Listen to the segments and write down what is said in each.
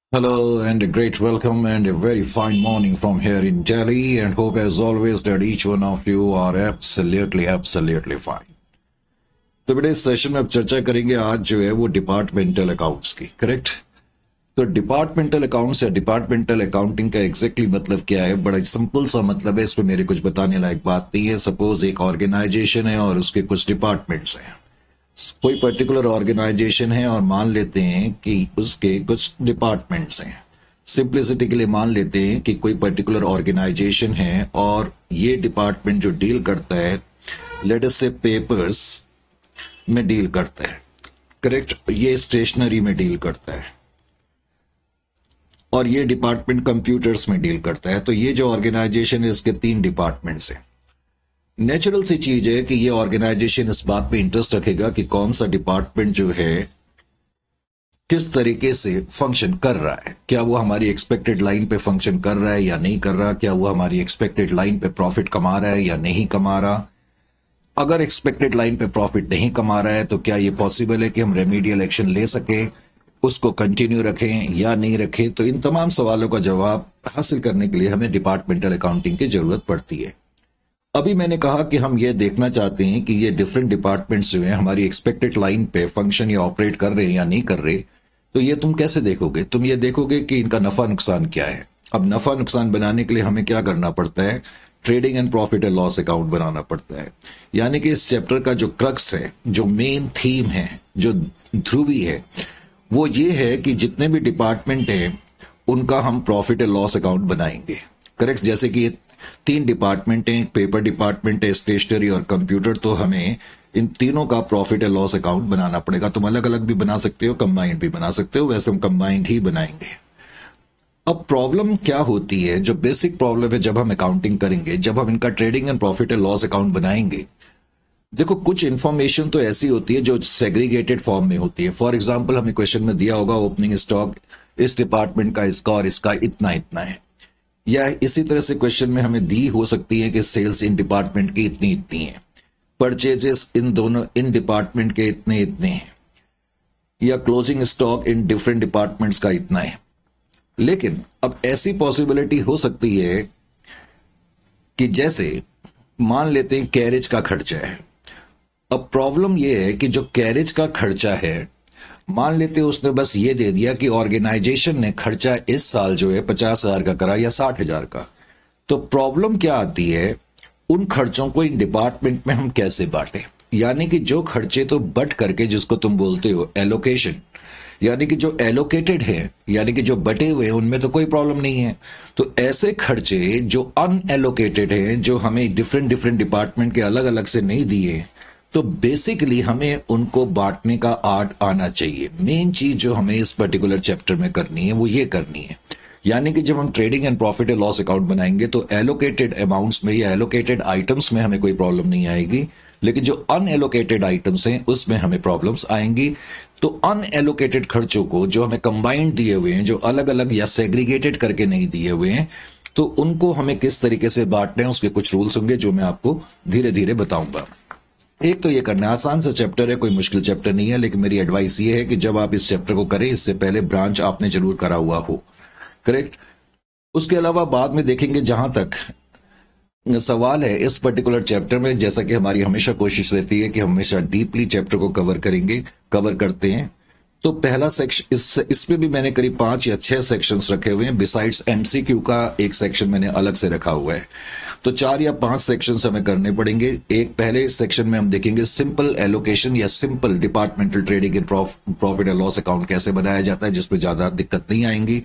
Hello and a great welcome and a very fine morning from here in Delhi and hope as always that each one of you are absolutely fine. तो बेटे इस session में अब चर्चा करेंगे आज जो है वो डिपार्टमेंटल अकाउंट्स की करेक्ट। तो डिपार्टमेंटल अकाउंट्स या डिपार्टमेंटल अकाउंटिंग का एग्जैक्टली मतलब क्या है, बड़ा सिंपल सा मतलब है, इस पे मेरे कुछ बताने लायक बात नहीं है। सपोज एक ऑर्गेनाइजेशन है और उसके कुछ डिपार्टमेंट्स हैं। कोई पर्टिकुलर ऑर्गेनाइजेशन है और मान लेते हैं कि उसके कुछ डिपार्टमेंट्स हैं। सिंप्लिसिटी के लिए मान लेते हैं कि कोई पर्टिकुलर ऑर्गेनाइजेशन है और ये डिपार्टमेंट जो डील करता है लेट अस से पेपर्स में डील करता है करेक्ट, ये स्टेशनरी में डील करता है और ये डिपार्टमेंट कंप्यूटर्स में डील करता है। तो ये जो ऑर्गेनाइजेशन है इसके 3 डिपार्टमेंट्स हैं। नेचुरल सी चीज है कि ये ऑर्गेनाइजेशन इस बात पे इंटरेस्ट रखेगा कि कौन सा डिपार्टमेंट जो है किस तरीके से फंक्शन कर रहा है, क्या वो हमारी एक्सपेक्टेड लाइन पे फंक्शन कर रहा है या नहीं कर रहा, क्या वो हमारी एक्सपेक्टेड लाइन पे प्रॉफिट कमा रहा है या नहीं कमा रहा। अगर एक्सपेक्टेड लाइन पे प्रॉफिट नहीं कमा रहा है तो क्या ये पॉसिबल है कि हम रेमीडियल एक्शन ले सकें, उसको कंटिन्यू रखें या नहीं रखें। तो इन तमाम सवालों का जवाब हासिल करने के लिए हमें डिपार्टमेंटल अकाउंटिंग की जरूरत पड़ती है। अभी मैंने कहा कि हम ये देखना चाहते हैं कि ये डिफरेंट डिपार्टमेंट्स जो हैं हमारी एक्सपेक्टेड लाइन पे फंक्शन या ऑपरेट कर रहे हैं या नहीं कर रहे। तो ये तुम कैसे देखोगे, तुम ये देखोगे कि इनका नफा नुकसान क्या है। अब नफा नुकसान बनाने के लिए हमें क्या करना पड़ता है, trading and profit and loss account बनाना पड़ता है। यानी कि इस चैप्टर का जो क्रक्स है, जो मेन थीम है, जो ध्रुवी है, वो ये है कि जितने भी डिपार्टमेंट हैं उनका हम प्रॉफिट एंड लॉस अकाउंट बनाएंगे करेक्ट। जैसे कि ये 3 डिपार्टमेंट हैं, पेपर डिपार्टमेंट है, स्टेशनरी और कंप्यूटर। तो हमें इन तीनों का प्रॉफिट एंड लॉस अकाउंट बनाना पड़ेगा। तुम अलग अलग भी बना सकते हो, कंबाइंड भी बना सकते हो, वैसे हम कंबाइंड ही बनाएंगे। अब प्रॉब्लम क्या होती है, जो बेसिक प्रॉब्लम है जब हम अकाउंटिंग करेंगे, जब हम इनका trading and profit and loss account बनाएंगे, देखो कुछ इंफॉर्मेशन तो ऐसी होती है जो सेग्रीगेटेड फॉर्म में होती है। फॉर एग्जाम्पल हमें क्वेश्चन में दिया होगा ओपनिंग स्टॉक इस डिपार्टमेंट का इसका और इसका इतना इतना है, या इसी तरह से क्वेश्चन में हमें दी हो सकती है कि सेल्स इन डिपार्टमेंट की इतनी इतनी है, परचेजेस इन डिपार्टमेंट के इतने इतने हैं, या क्लोजिंग स्टॉक इन डिफरेंट डिपार्टमेंट्स का इतना है। लेकिन अब ऐसी पॉसिबिलिटी हो सकती है कि जैसे मान लेते हैं कैरेज का खर्चा है। अब प्रॉब्लम यह है कि जो कैरेज का खर्चा है, मान लेते हैं उसने बस ये दे दिया कि ऑर्गेनाइजेशन ने खर्चा इस साल जो है 50,000 का करा या 60,000 का। तो प्रॉब्लम क्या आती है, उन खर्चों को इन डिपार्टमेंट में हम कैसे बांटे। यानी कि जो खर्चे तो बट करके, जिसको तुम बोलते हो एलोकेशन, यानी कि जो एलोकेटेड है, यानी कि जो बटे हुए हैं, उनमें तो कोई प्रॉब्लम नहीं है। तो ऐसे खर्चे जो अनएलोकेटेड हैं, जो हमें डिफरेंट डिफरेंट डिपार्टमेंट के अलग अलग से नहीं दिए, तो बेसिकली हमें उनको बांटने का आर्ट आना चाहिए। मेन चीज जो हमें इस पर्टिकुलर चैप्टर में करनी है वो ये करनी है। यानी कि जब हम trading and profit and loss account बनाएंगे तो एलोकेटेड अमाउंट्स में या एलोकेटेड आइटम्स में हमें कोई प्रॉब्लम नहीं आएगी, लेकिन जो अनएलोकेटेड आइटम्स हैं उसमें हमें प्रॉब्लम्स आएंगी। तो अनएलोकेटेड खर्चों को जो हमें कंबाइंड दिए हुए हैं, जो अलग अलग या सेग्रीगेटेड करके नहीं दिए हुए हैं, तो उनको हमें किस तरीके से बांटने हैं उसके कुछ रूल्स होंगे जो मैं आपको धीरे धीरे बताऊंगा। एक तो ये करना आसान सा चैप्टर है, कोई मुश्किल चैप्टर नहीं है, लेकिन मेरी एडवाइस ये है कि जब आप इस चैप्टर को करें इससे पहले ब्रांच आपने जरूर करा हुआ हो करेक्ट। उसके अलावा बाद में देखेंगे, जहां तक सवाल है इस पर्टिकुलर चैप्टर में, जैसा कि हमारी हमेशा कोशिश रहती है कि हम हमेशा डीपली चैप्टर को कवर करते हैं। तो पहला सेक्शन, इसमें भी मैंने करीब 5 या 6 सेक्शंस रखे हुए हैं। बिसाइड्स एमसीक्यू का एक सेक्शन मैंने अलग से रखा हुआ है। तो 4 या 5 सेक्शंस हमें करने पड़ेंगे। एक पहले सेक्शन में हम देखेंगे सिंपल एलोकेशन या simple departmental trading and profit and loss account कैसे बनाया जाता है, जिसमें ज्यादा दिक्कत नहीं आएंगी।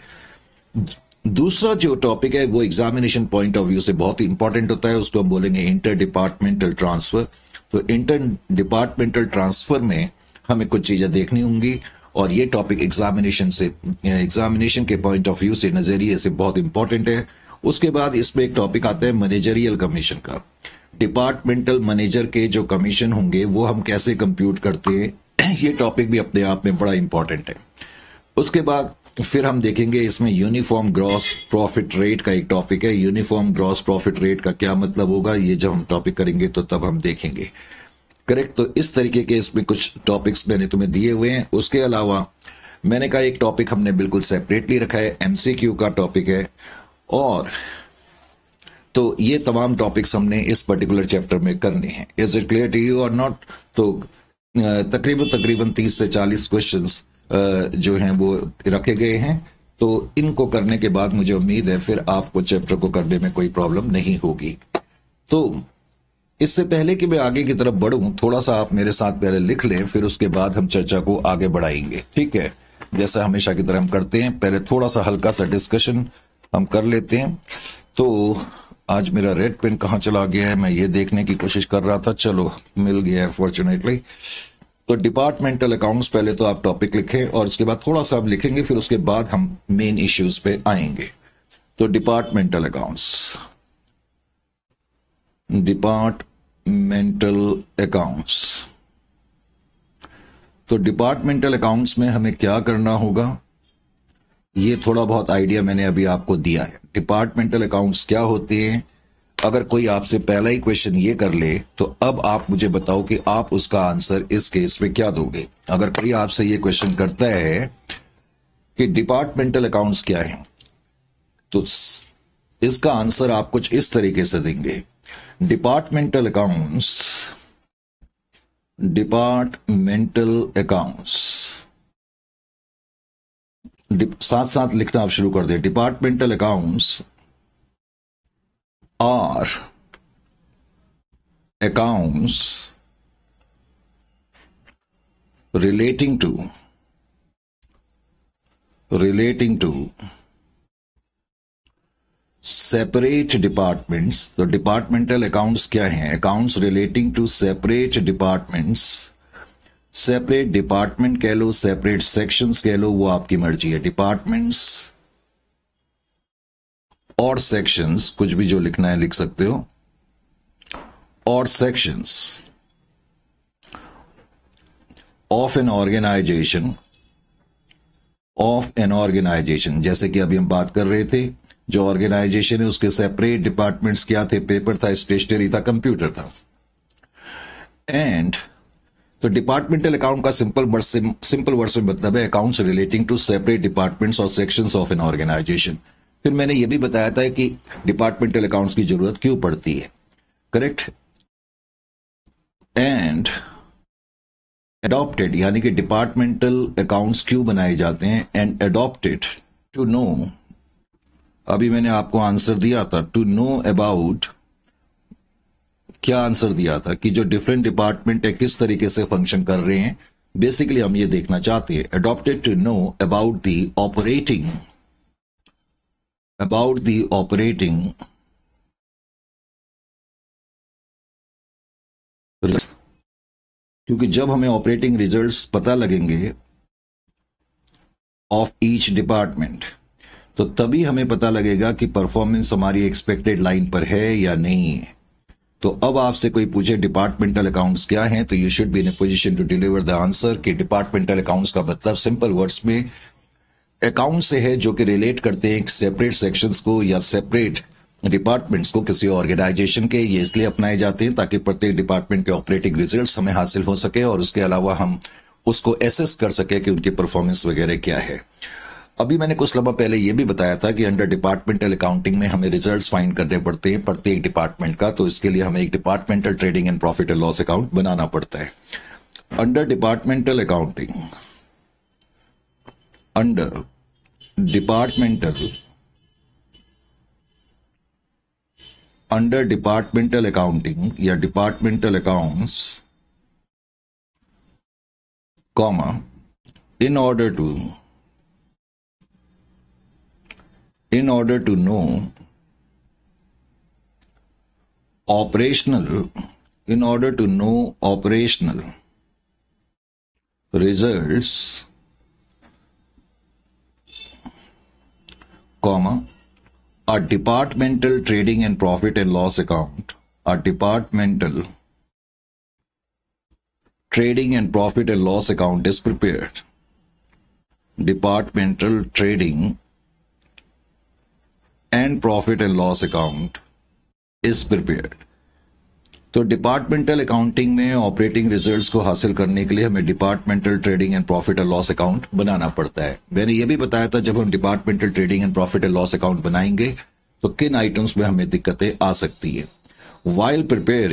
दूसरा जो टॉपिक है वो एग्जामिनेशन पॉइंट ऑफ व्यू से बहुत ही इंपॉर्टेंट होता है, उसको हम बोलेंगे इंटर डिपार्टमेंटल ट्रांसफर। तो इंटर डिपार्टमेंटल ट्रांसफर में हमें कुछ चीजें देखनी होंगी और ये टॉपिक एग्जामिनेशन के पॉइंट ऑफ व्यू से, नजरिए से बहुत इंपॉर्टेंट है। उसके बाद इसमें एक टॉपिक आता है मैनेजरियल कमीशन का। डिपार्टमेंटल मैनेजर के जो कमीशन होंगे वो हम कैसे कंप्यूट करते हैं, ये टॉपिक भी अपने आप में बड़ा इंपॉर्टेंट है। उसके बाद फिर हम देखेंगे इसमें यूनिफॉर्म ग्रॉस प्रॉफिट रेट का एक टॉपिक है। यूनिफॉर्म ग्रॉस प्रॉफिट रेट का क्या मतलब होगा, ये जब हम टॉपिक करेंगे तो तब हम देखेंगे करेक्ट। तो इस तरीके के इसमें कुछ टॉपिक्स मैंने तुम्हें दिए हुए हैं। उसके अलावा मैंने कहा एक टॉपिक हमने बिल्कुल सेपरेटली रखा है, एमसीक्यू का टॉपिक है, और तो ये तमाम टॉपिक्स हमने इस पर्टिकुलर चैप्टर में करने हैं। Is it clear to you or not? तो तकरीबन 30 से 40 क्वेश्चंस जो हैं वो रखे गए हैं, तो इनको करने के बाद मुझे उम्मीद है फिर आपको चैप्टर को करने में कोई प्रॉब्लम नहीं होगी। तो इससे पहले कि मैं आगे की तरफ बढ़ूं, थोड़ा सा आप मेरे साथ पहले लिख लें, फिर उसके बाद हम चर्चा को आगे बढ़ाएंगे, ठीक है? जैसा हमेशा की तरह हम करते हैं, पहले थोड़ा सा हल्का सा डिस्कशन हम कर लेते हैं। तो आज मेरा रेड पेन कहाँ चला गया है, मैं ये देखने की कोशिश कर रहा था, चलो मिल गया है फॉर्चुनेटली। तो डिपार्टमेंटल अकाउंट्स पहले तो आप टॉपिक लिखें और उसके बाद थोड़ा सा आप लिखेंगे, फिर उसके बाद हम मेन इश्यूज पे आएंगे। तो डिपार्टमेंटल अकाउंट्स, डिपार्टमेंटल अकाउंट्स, तो डिपार्टमेंटल अकाउंट्स में हमें क्या करना होगा, ये थोड़ा बहुत आइडिया मैंने अभी आपको दिया है। डिपार्टमेंटल अकाउंट्स क्या होते हैं, अगर कोई आपसे पहला ही क्वेश्चन ये कर ले तो अब आप मुझे बताओ कि आप उसका आंसर इस केस में क्या दोगे। अगर कोई आपसे ये क्वेश्चन करता है कि डिपार्टमेंटल अकाउंट्स क्या है, तो इसका आंसर आप कुछ इस तरीके से देंगे, डिपार्टमेंटल अकाउंट्स, डिपार्टमेंटल अकाउंट्स, साथ साथ लिखना आप शुरू कर दे, departmental accounts are accounts relating to separate departments। तो डिपार्टमेंटल अकाउंट्स क्या हैं, accounts relating to separate departments, separate department कह लो, सेपरेट सेक्शंस कह लो, वो आपकी मर्जी है। डिपार्टमेंट्स और सेक्शंस, कुछ भी जो लिखना है लिख सकते हो, और सेक्शंस ऑफ एन ऑर्गेनाइजेशन, जैसे कि अभी हम बात कर रहे थे, जो ऑर्गेनाइजेशन है उसके सेपरेट डिपार्टमेंट्स क्या थे, पेपर था, स्टेशनरी था, कंप्यूटर था। एंड तो डिपार्टमेंटल अकाउंट का सिंपल वर्ड में मतलब है accounts relating to separate departments और सेक्शंस ऑफ एन ऑर्गेनाइजेशन। फिर मैंने यह भी बताया था कि डिपार्टमेंटल अकाउंट्स की जरूरत क्यों पड़ती है, करेक्ट? एंड अडॉप्टेड, यानी कि डिपार्टमेंटल अकाउंट्स क्यों बनाए जाते हैं, एंड अडॉप्टेड टू नो, अभी मैंने आपको आंसर दिया था, टू नो अबाउट, क्या आंसर दिया था कि जो डिफरेंट डिपार्टमेंट है किस तरीके से फंक्शन कर रहे हैं, बेसिकली हम ये देखना चाहते हैं। Adopted to know about the operating, क्योंकि जब हमें ऑपरेटिंग रिजल्ट्स पता लगेंगे ऑफ ईच डिपार्टमेंट, तो तभी हमें पता लगेगा कि परफॉर्मेंस हमारी एक्सपेक्टेड लाइन पर है या नहीं है। तो अब आपसे कोई पूछे डिपार्टमेंटल अकाउंट्स क्या हैं, तो you should be in a position to deliver the answer कि डिपार्टमेंटल अकाउंट्स का मतलब सिंपल वर्ड्स में अकाउंट से है जो कि रिलेट करते हैं सेपरेट सेक्शंस को या सेपरेट डिपार्टमेंट्स को किसी ऑर्गेनाइजेशन के। ये इसलिए अपनाए जाते हैं ताकि प्रत्येक डिपार्टमेंट के ऑपरेटिंग रिजल्ट्स हमें हासिल हो सके और उसके अलावा हम उसको एसेस कर सके कि उनकी परफॉर्मेंस वगैरह क्या है। अभी मैंने कुछ लम्हा पहले यह भी बताया था कि अंडर डिपार्टमेंटल अकाउंटिंग में हमें रिजल्ट्स फाइंड करने पड़ते हैं प्रत्येक डिपार्टमेंट का, तो इसके लिए हमें एक departmental trading and profit and loss account बनाना पड़ता है। Under departmental accounting, under departmental accounting या departmental accounts, comma, in order to know operational results, comma, a departmental trading and profit and loss account, a departmental trading and profit and loss account is prepared. Departmental trading and profit and loss account is prepared. तो departmental accounting में operating results को हासिल करने के लिए हमें departmental trading and profit and loss account बनाना पड़ता है। मैंने ये भी बताया था जब हम departmental trading and profit and loss account बनाएंगे तो किन आइटम्स में हमें दिक्कतें आ सकती है। while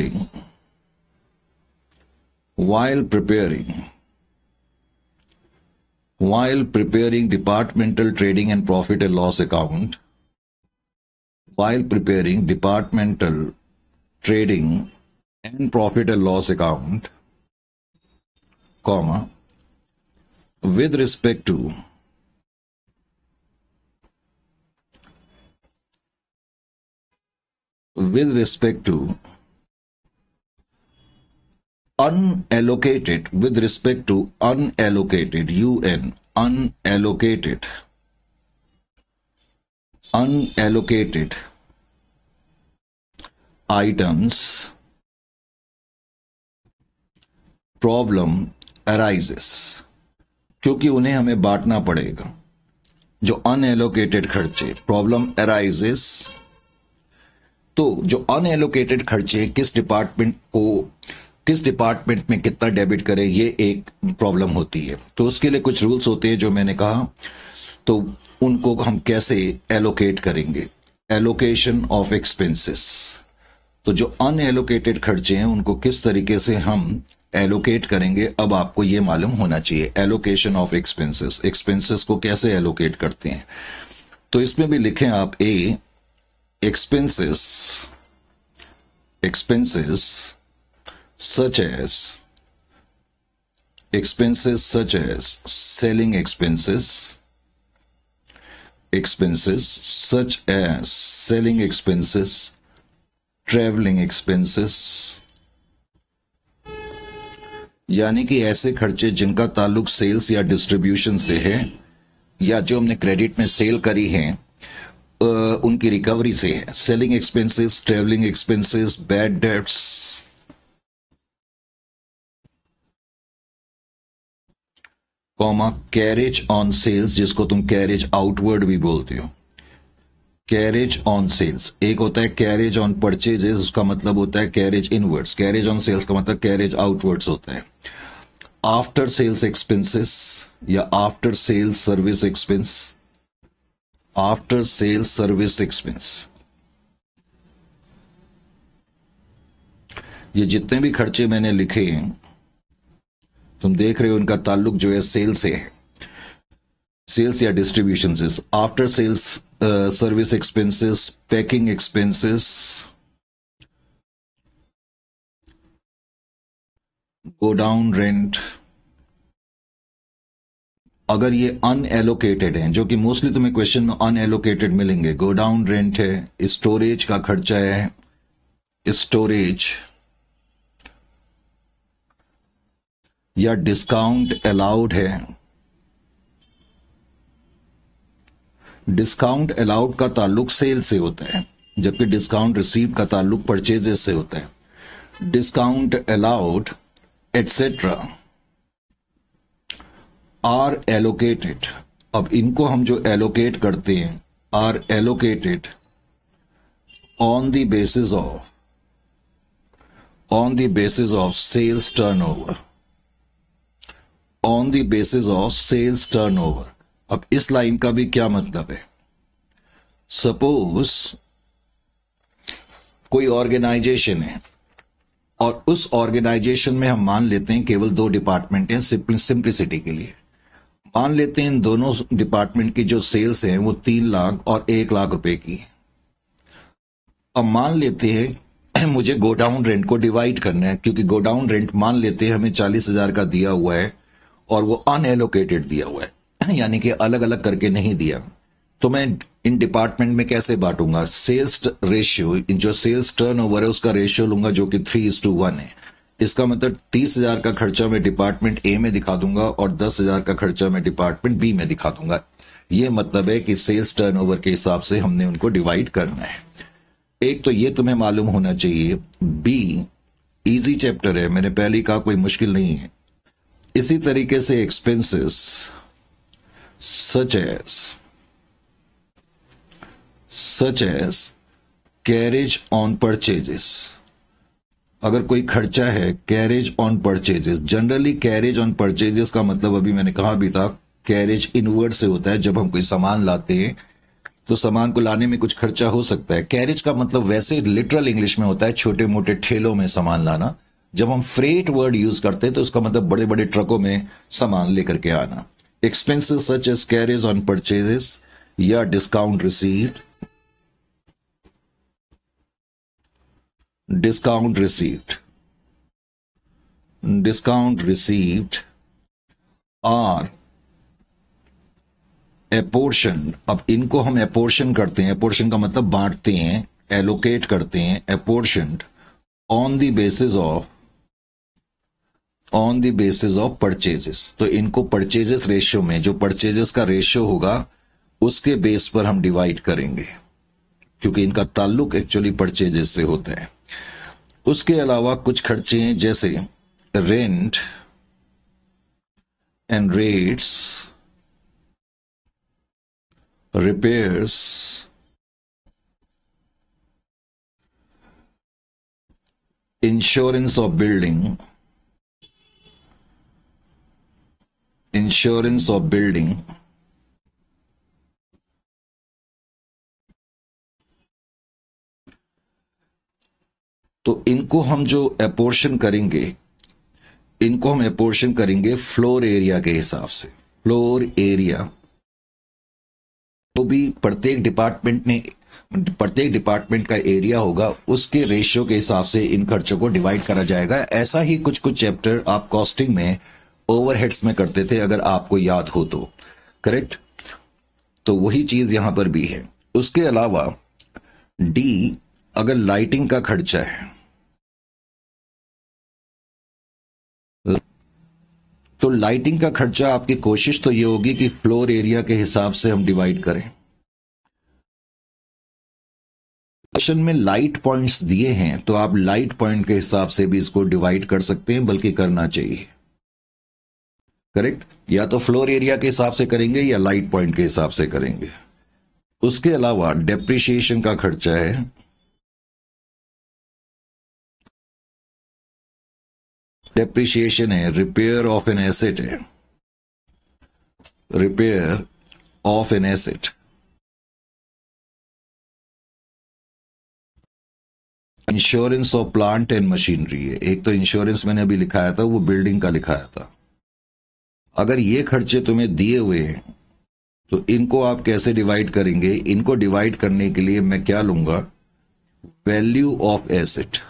preparing departmental trading and profit and loss account, while preparing departmental trading and profit and loss account, comma, with respect to unallocated, with respect to unallocated, unallocated items, problem arises, क्योंकि उन्हें हमें बांटना पड़ेगा। जो unallocated खर्चे, problem arises, तो जो unallocated खर्चे किस डिपार्टमेंट में कितना डेबिट करे, ये एक प्रॉब्लम होती है। तो उसके लिए कुछ रूल्स होते हैं जो मैंने कहा, तो उनको हम कैसे एलोकेट करेंगे। एलोकेशन ऑफ एक्सपेंसेस, तो जो अनएलोकेटेड खर्चे हैं उनको किस तरीके से हम एलोकेट करेंगे, अब आपको ये मालूम होना चाहिए। एलोकेशन ऑफ एक्सपेंसेस, एक्सपेंसेस को कैसे एलोकेट करते हैं। तो इसमें भी लिखें आप expenses such as selling expenses such as selling expenses, traveling expenses, यानी कि ऐसे खर्चे जिनका ताल्लुक सेल्स या डिस्ट्रीब्यूशन से है, या जो हमने क्रेडिट में सेल करी हैं उनकी रिकवरी से है। Selling expenses, travelling expenses, bad debts, comma, carriage on sales, जिसको तुम कैरेज आउटवर्ड भी बोलते हो। कैरेज ऑन सेल्स, एक होता है कैरेज ऑन परचेजेस, उसका मतलब होता है carriage inwards. Carriage on sales का मतलब कैरेज आउटवर्ड्स होता है। आफ्टर सेल्स एक्सपेंसेस या after sales service expense, after sales service expense, ये जितने भी खर्चे मैंने लिखे हैं तुम देख रहे हो इनका ताल्लुक जो है सेल से है, सेल्स या डिस्ट्रीब्यूशन से। After sales service expenses, packing expenses, godown rent, अगर ये अनएलोकेटेड हैं, जो कि मोस्टली तुम्हें क्वेश्चन में अनएलोकेटेड मिलेंगे। गोडाउन रेंट है, स्टोरेज का खर्चा है, स्टोरेज या डिस्काउंट अलाउड है। डिस्काउंट अलाउड का ताल्लुक सेल से होता है, जबकि डिस्काउंट रिसीव का ताल्लुक परचेजेस से होता है। Discount allowed etcetera are allocated, अब इनको हम जो एलोकेट करते हैं, are allocated on the basis of sales turnover, on the basis of sales turnover. अब इस लाइन का भी क्या मतलब है। सपोज कोई ऑर्गेनाइजेशन है और उस ऑर्गेनाइजेशन में हम मान लेते हैं केवल 2 डिपार्टमेंट हैं, सिंप्लिसिटी के लिए मान लेते हैं इन दोनों डिपार्टमेंट की जो सेल्स हैं वो 3 लाख और 1 लाख रुपए की है। अब मान लेते हैं मुझे गोडाउन रेंट को डिवाइड करना है, क्योंकि गोडाउन रेंट मान लेते हैं हमें 40,000 का दिया हुआ है और वो अनएलोकेटेड दिया हुआ है, यानी कि अलग अलग करके नहीं दिया। तो मैं इन डिपार्टमेंट में कैसे बांटूंगा। सेल्स रेशियो, जो सेल्स टर्नओवर है उसका रेशियो लूंगा जो कि 3:1 है। इसका मतलब 30,000 का खर्चा मैं डिपार्टमेंट ए में दिखा दूंगा और 10,000 का खर्चा मैं डिपार्टमेंट बी में दिखा दूंगा। ये मतलब है कि सेल्स टर्नओवर के हिसाब से हमने उनको डिवाइड करना है। एक तो ये तुम्हें मालूम होना चाहिए। बी इजी चैप्टर है, मैंने पहले कहा कोई मुश्किल नहीं है। इसी तरीके से expenses such as carriage on purchases, अगर कोई खर्चा है carriage on purchases, generally carriage on purchases का मतलब अभी मैंने कहा भी था, कैरेज इनवर्ड से होता है। जब हम कोई सामान लाते हैं तो सामान को लाने में कुछ खर्चा हो सकता है। कैरेज का मतलब वैसे लिटरल इंग्लिश में होता है छोटे मोटे ठेलों में सामान लाना। जब हम फ्रेट वर्ड यूज करते हैं तो उसका मतलब बड़े बड़े ट्रकों में सामान लेकर के आना। Expenses such as carriage on purchases या discount received, discount received are apportioned। अब इनको हम apportion करते हैं, apportion का मतलब बांटते हैं, allocate करते हैं, apportioned on the basis of purchases। तो इनको purchases रेशियो में, जो purchases का रेशियो होगा उसके बेस पर हम डिवाइड करेंगे, क्योंकि इनका ताल्लुक एक्चुअली परचेजेस से होता है। उसके अलावा कुछ खर्चे हैं जैसे rent and rates, repairs, insurance of building, तो इनको हम जो एपोर्शन करेंगे फ्लोर एरिया के हिसाब से। फ्लोर एरिया तो भी प्रत्येक डिपार्टमेंट का एरिया होगा, उसके रेशियो के हिसाब से इन खर्चों को डिवाइड करा जाएगा। ऐसा ही कुछ चैप्टर आप कॉस्टिंग में ओवरहेड्स में करते थे, अगर आपको याद हो तो, करेक्ट। तो वही चीज यहां पर भी है। उसके अलावा डी, अगर लाइटिंग का खर्चा है तो लाइटिंग का खर्चा आपकी कोशिश तो ये होगी कि फ्लोर एरिया के हिसाब से हम डिवाइड करें। क्वेश्चन में लाइट पॉइंट्स दिए हैं तो आप लाइट पॉइंट के हिसाब से भी इसको डिवाइड कर सकते हैं, बल्कि करना चाहिए, करेक्ट। या तो फ्लोर एरिया के हिसाब से करेंगे या लाइट पॉइंट के हिसाब से करेंगे। उसके अलावा डेप्रिसिएशन का खर्चा है, डेप्रिसिएशन है, रिपेयर ऑफ एन एसेट है, repair of an asset, insurance of plant and machinery है। एक तो इंश्योरेंस मैंने अभी लिखाया था, वो बिल्डिंग का लिखाया था। अगर ये खर्चे तुम्हें दिए हुए हैं तो इनको आप कैसे डिवाइड करेंगे? इनको डिवाइड करने के लिए मैं क्या लूंगा, value of asset.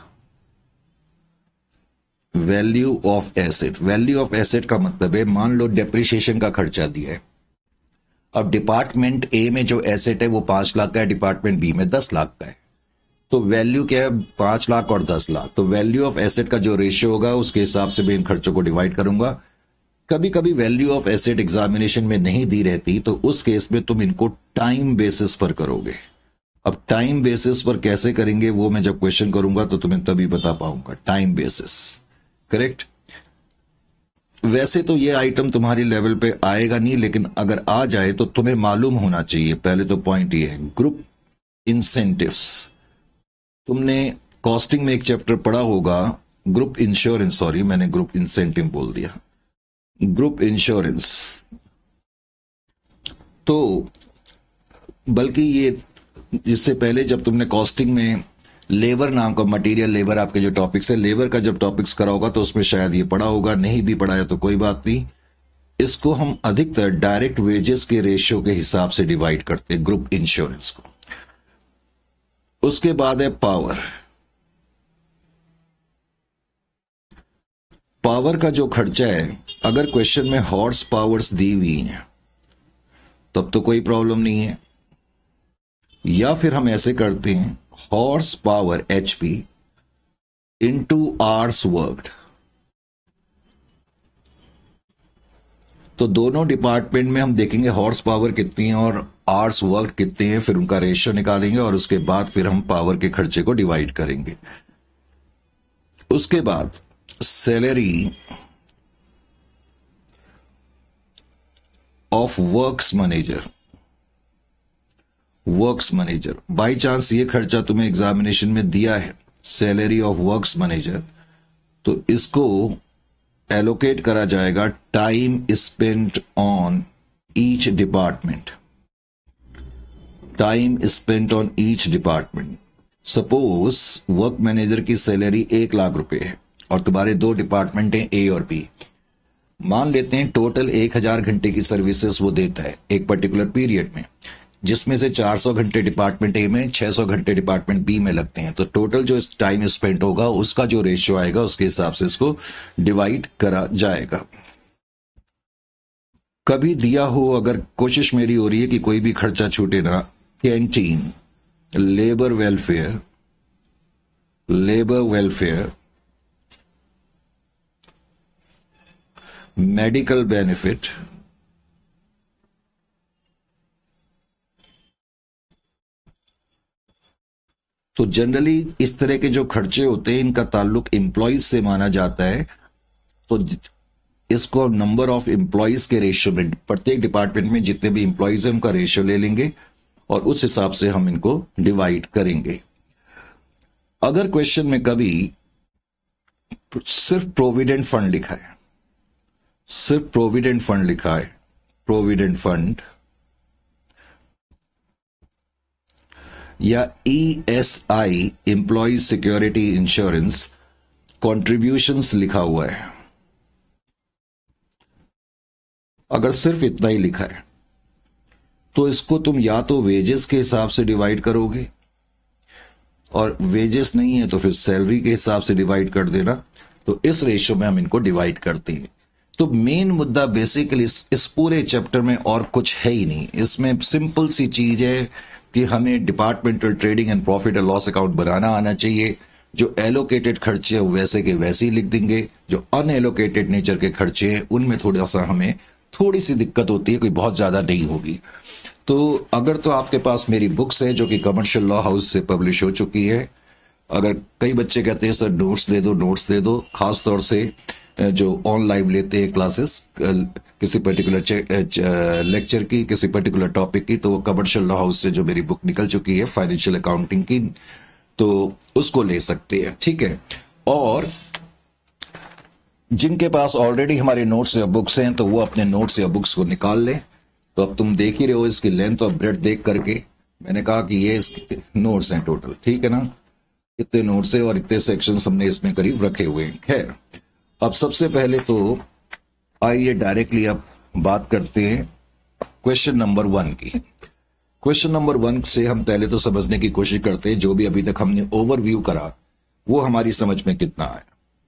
Value of asset, value of asset का मतलब है, मान लो डेप्रिसिएशन का खर्चा दिया है। अब डिपार्टमेंट ए में जो एसेट है वो 5 लाख का है, डिपार्टमेंट बी में 10 लाख का है। तो वैल्यू क्या है, 5 लाख और 10 लाख। तो वैल्यू ऑफ एसेट का जो रेशियो होगा उसके हिसाब से मैं इन खर्चों को डिवाइड करूंगा। कभी कभी वैल्यू ऑफ एसेट एग्जामिनेशन में नहीं दी रहती, तो उस केस में तुम इनको टाइम बेसिस पर करोगे। अब टाइम बेसिस पर कैसे करेंगे वो मैं जब क्वेश्चन करूंगा तो तुम्हें तभी बता पाऊंगा। Time basis, correct. वैसे तो ये आइटम तुम्हारी लेवल पे आएगा नहीं, लेकिन अगर आ जाए तो तुम्हें मालूम होना चाहिए। पहले तो पॉइंट ये है, ग्रुप इंसेंटिव्स। तुमने कॉस्टिंग में एक चैप्टर पढ़ा होगा, ग्रुप इंश्योरेंस, सॉरी मैंने ग्रुप इंसेंटिव बोल दिया, ग्रुप इंश्योरेंस। तो बल्कि ये इससे पहले जब तुमने कॉस्टिंग में लेबर नाम का मटेरियल, लेबर आपके जो टॉपिक्स है, लेबर का जब टॉपिक्स करा होगा तो उसमें शायद ये पढ़ा होगा, नहीं भी पढ़ाया तो कोई बात नहीं। इसको हम अधिकतर डायरेक्ट वेजेस के रेशियो के हिसाब से डिवाइड करते हैं, ग्रुप इंश्योरेंस को। उसके बाद है पावर। पावर का जो खर्चा है, अगर क्वेश्चन में हॉर्स पावर्स दी हुई हैं तब तो कोई प्रॉब्लम नहीं है, या फिर हम ऐसे करते हैं, horse power HP into hours worked. तो दोनों डिपार्टमेंट में हम देखेंगे हॉर्स पावर कितनी है और आवर्स वर्कड कितने हैं, फिर उनका रेशियो निकालेंगे और उसके बाद फिर हम पावर के खर्चे को डिवाइड करेंगे। उसके बाद salary of works manager. Works manager, by chance ये खर्चा तुम्हें एग्जामिनेशन में दिया है, सैलरी ऑफ वर्क्स मैनेजर, तो इसको एलोकेट करा जाएगा time spent on each department, time spent on each department. Suppose work manager की सैलरी 1 लाख रुपए है और तुम्हारे 2 डिपार्टमेंट हैं ए और बी। मान लेते हैं टोटल 1000 घंटे की सर्विसेज वो देता है एक पर्टिकुलर पीरियड में, जिसमें से 400 घंटे डिपार्टमेंट ए में, 600 घंटे डिपार्टमेंट बी में लगते हैं। तो टोटल जो इस टाइम स्पेंड होगा उसका जो रेशियो आएगा उसके हिसाब से इसको डिवाइड करा जाएगा। कभी दिया हो, अगर कोशिश मेरी हो रही है कि कोई भी खर्चा छूटे ना, canteen, labour welfare, medical benefit, तो जनरली इस तरह के जो खर्चे होते हैं इनका ताल्लुक एम्प्लॉइज से माना जाता है। तो इसको नंबर ऑफ एम्प्लॉइज के रेशियो में, प्रत्येक डिपार्टमेंट में जितने भी एम्प्लॉइज हैं उनका रेशियो ले लेंगे और उस हिसाब से हम इनको डिवाइड करेंगे। अगर क्वेश्चन में कभी सिर्फ प्रोविडेंट फंड लिखा है, सिर्फ प्रोविडेंट फंड लिखा है, प्रोविडेंट फंड या ESI employ security insurance contributions लिखा हुआ है, अगर सिर्फ इतना ही लिखा है तो इसको तुम या तो वेजेस के हिसाब से डिवाइड करोगे, और वेजेस नहीं है तो फिर सैलरी के हिसाब से डिवाइड कर देना। तो इस रेशियो में हम इनको डिवाइड करते हैं। तो मेन मुद्दा बेसिकली इस पूरे चैप्टर में और कुछ है ही नहीं। इसमें सिंपल सी चीज है कि हमें departmental trading and profit and loss account बनाना आना चाहिए। जो एलोकेटेड खर्चे हैं वैसे के वैसे ही लिख देंगे, जो अनएलोकेटेड नेचर के खर्चे हैं उनमें थोड़ा सा हमें थोड़ी सी दिक्कत होती है, कोई बहुत ज्यादा नहीं होगी। तो अगर तो आपके पास मेरी बुक्स है जो कि कमर्शियल लॉ हाउस से पब्लिश हो चुकी है, अगर कई बच्चे कहते हैं सर नोट्स दे दो, नोट्स दे दो, खास तौर से जो ऑनलाइन लेते हैं क्लासेस किसी पर्टिकुलर लेक्चर की, किसी पर्टिकुलर टॉपिक की, तो वो कमर्शियल लॉ हाउस से जो मेरी बुक निकल चुकी है फाइनेंशियल अकाउंटिंग की, तो उसको ले सकते हैं, ठीक है। और जिनके पास ऑलरेडी हमारे नोट्स या बुक्स हैं तो वो अपने नोट्स या बुक्स को निकाल लें। तो अब तुम देख ही रहे हो इसकी लेंथ और ब्रेड देख करके, मैंने कहा कि ये इसके नोट्स हैं टोटल, ठीक है ना, इतने नोट्स है और इतने सेक्शंस हमने इसमें करीब रखे हुए हैं। खैर, अब सबसे पहले तो आइए डायरेक्टली अब बात करते हैं क्वेश्चन नंबर 1 की। क्वेश्चन नंबर 1 से हम पहले तो समझने की कोशिश करते हैं जो भी अभी तक हमने ओवरव्यू करा वो हमारी समझ में कितना आया।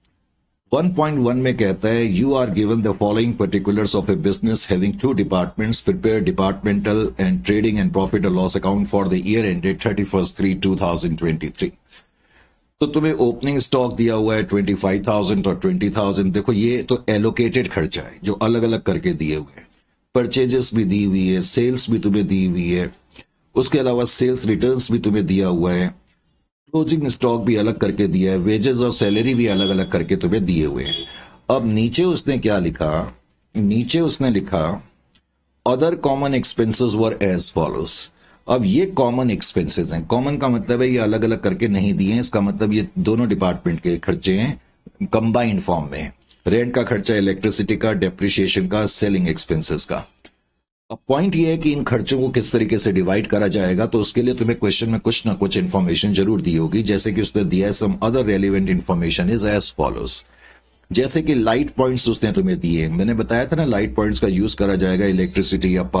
1.1 में कहता है you are given the following particulars of a business having 2 departments, prepare departmental and trading and profit and loss account for the year ended 31/3/2023। तो तुम्हें ओपनिंग स्टॉक दिया हुआ है 25,000 और 20,000। देखो ये तो एलोकेटेड खर्चा है जो अलग अलग करके दिए हुए हैं। परचेजेस भी दी हुई है, सेल्स भी तुम्हें दी हुई है, उसके अलावा सेल्स रिटर्न्स भी तुम्हें दिया हुआ है, क्लोजिंग स्टॉक भी अलग करके दिया है, वेजेस और सैलरी भी अलग अलग करके तुम्हें दिए हुए हैं। अब नीचे उसने क्या लिखा, नीचे उसने लिखा other common expenses were as follows. अब ये कॉमन एक्सपेंसेस हैं, कॉमन का मतलब है ये अलग अलग करके नहीं दिए हैं, इसका मतलब ये दोनों डिपार्टमेंट के खर्चे हैं, कंबाइंड फॉर्म में। रेंट का खर्चा, इलेक्ट्रिसिटी का, डेप्रिसिएशन का, सेलिंग एक्सपेंसेस का। अब पॉइंट ये है कि इन खर्चों को किस तरीके से डिवाइड करा जाएगा, तो उसके लिए तुम्हें क्वेश्चन में कुछ ना कुछ इंफॉर्मेशन जरूर दी होगी। जैसे कि उसने दिया है some other relevant information is as follows. जैसे कि लाइट पॉइंट्स उसने तुम्हें दिए, मैंने बताया था ना लाइट पॉइंट्स का यूज करा जाएगा इलेक्ट्रिसिटी या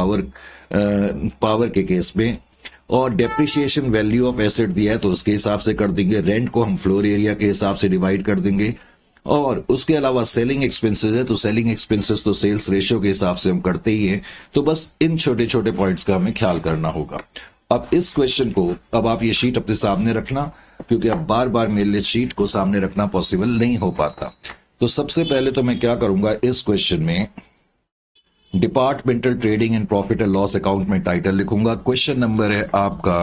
पावर के केस में। और डेप्रिसिएशन वैल्यू ऑफ एसेट दिया है तो उसके हिसाब से कर देंगे। रेंट को हम फ्लोर एरिया के हिसाब से डिवाइड कर देंगे। और उसके अलावा सेलिंग एक्सपेंसेस है तो सेलिंग एक्सपेंसेस तो सेल्स रेशियो के हिसाब से हम करते ही हैं। तो बस इन छोटे छोटे पॉइंट्स का हमें ख्याल करना होगा। अब इस क्वेश्चन को, अब आप ये शीट अपने सामने रखना, क्योंकि अब बार बार मेरे लिए शीट को सामने रखना पॉसिबल नहीं हो पाता। तो सबसे पहले तो मैं क्या करूंगा, इस क्वेश्चन में departmental trading and profit and loss account में टाइटल लिखूंगा। क्वेश्चन नंबर है आपका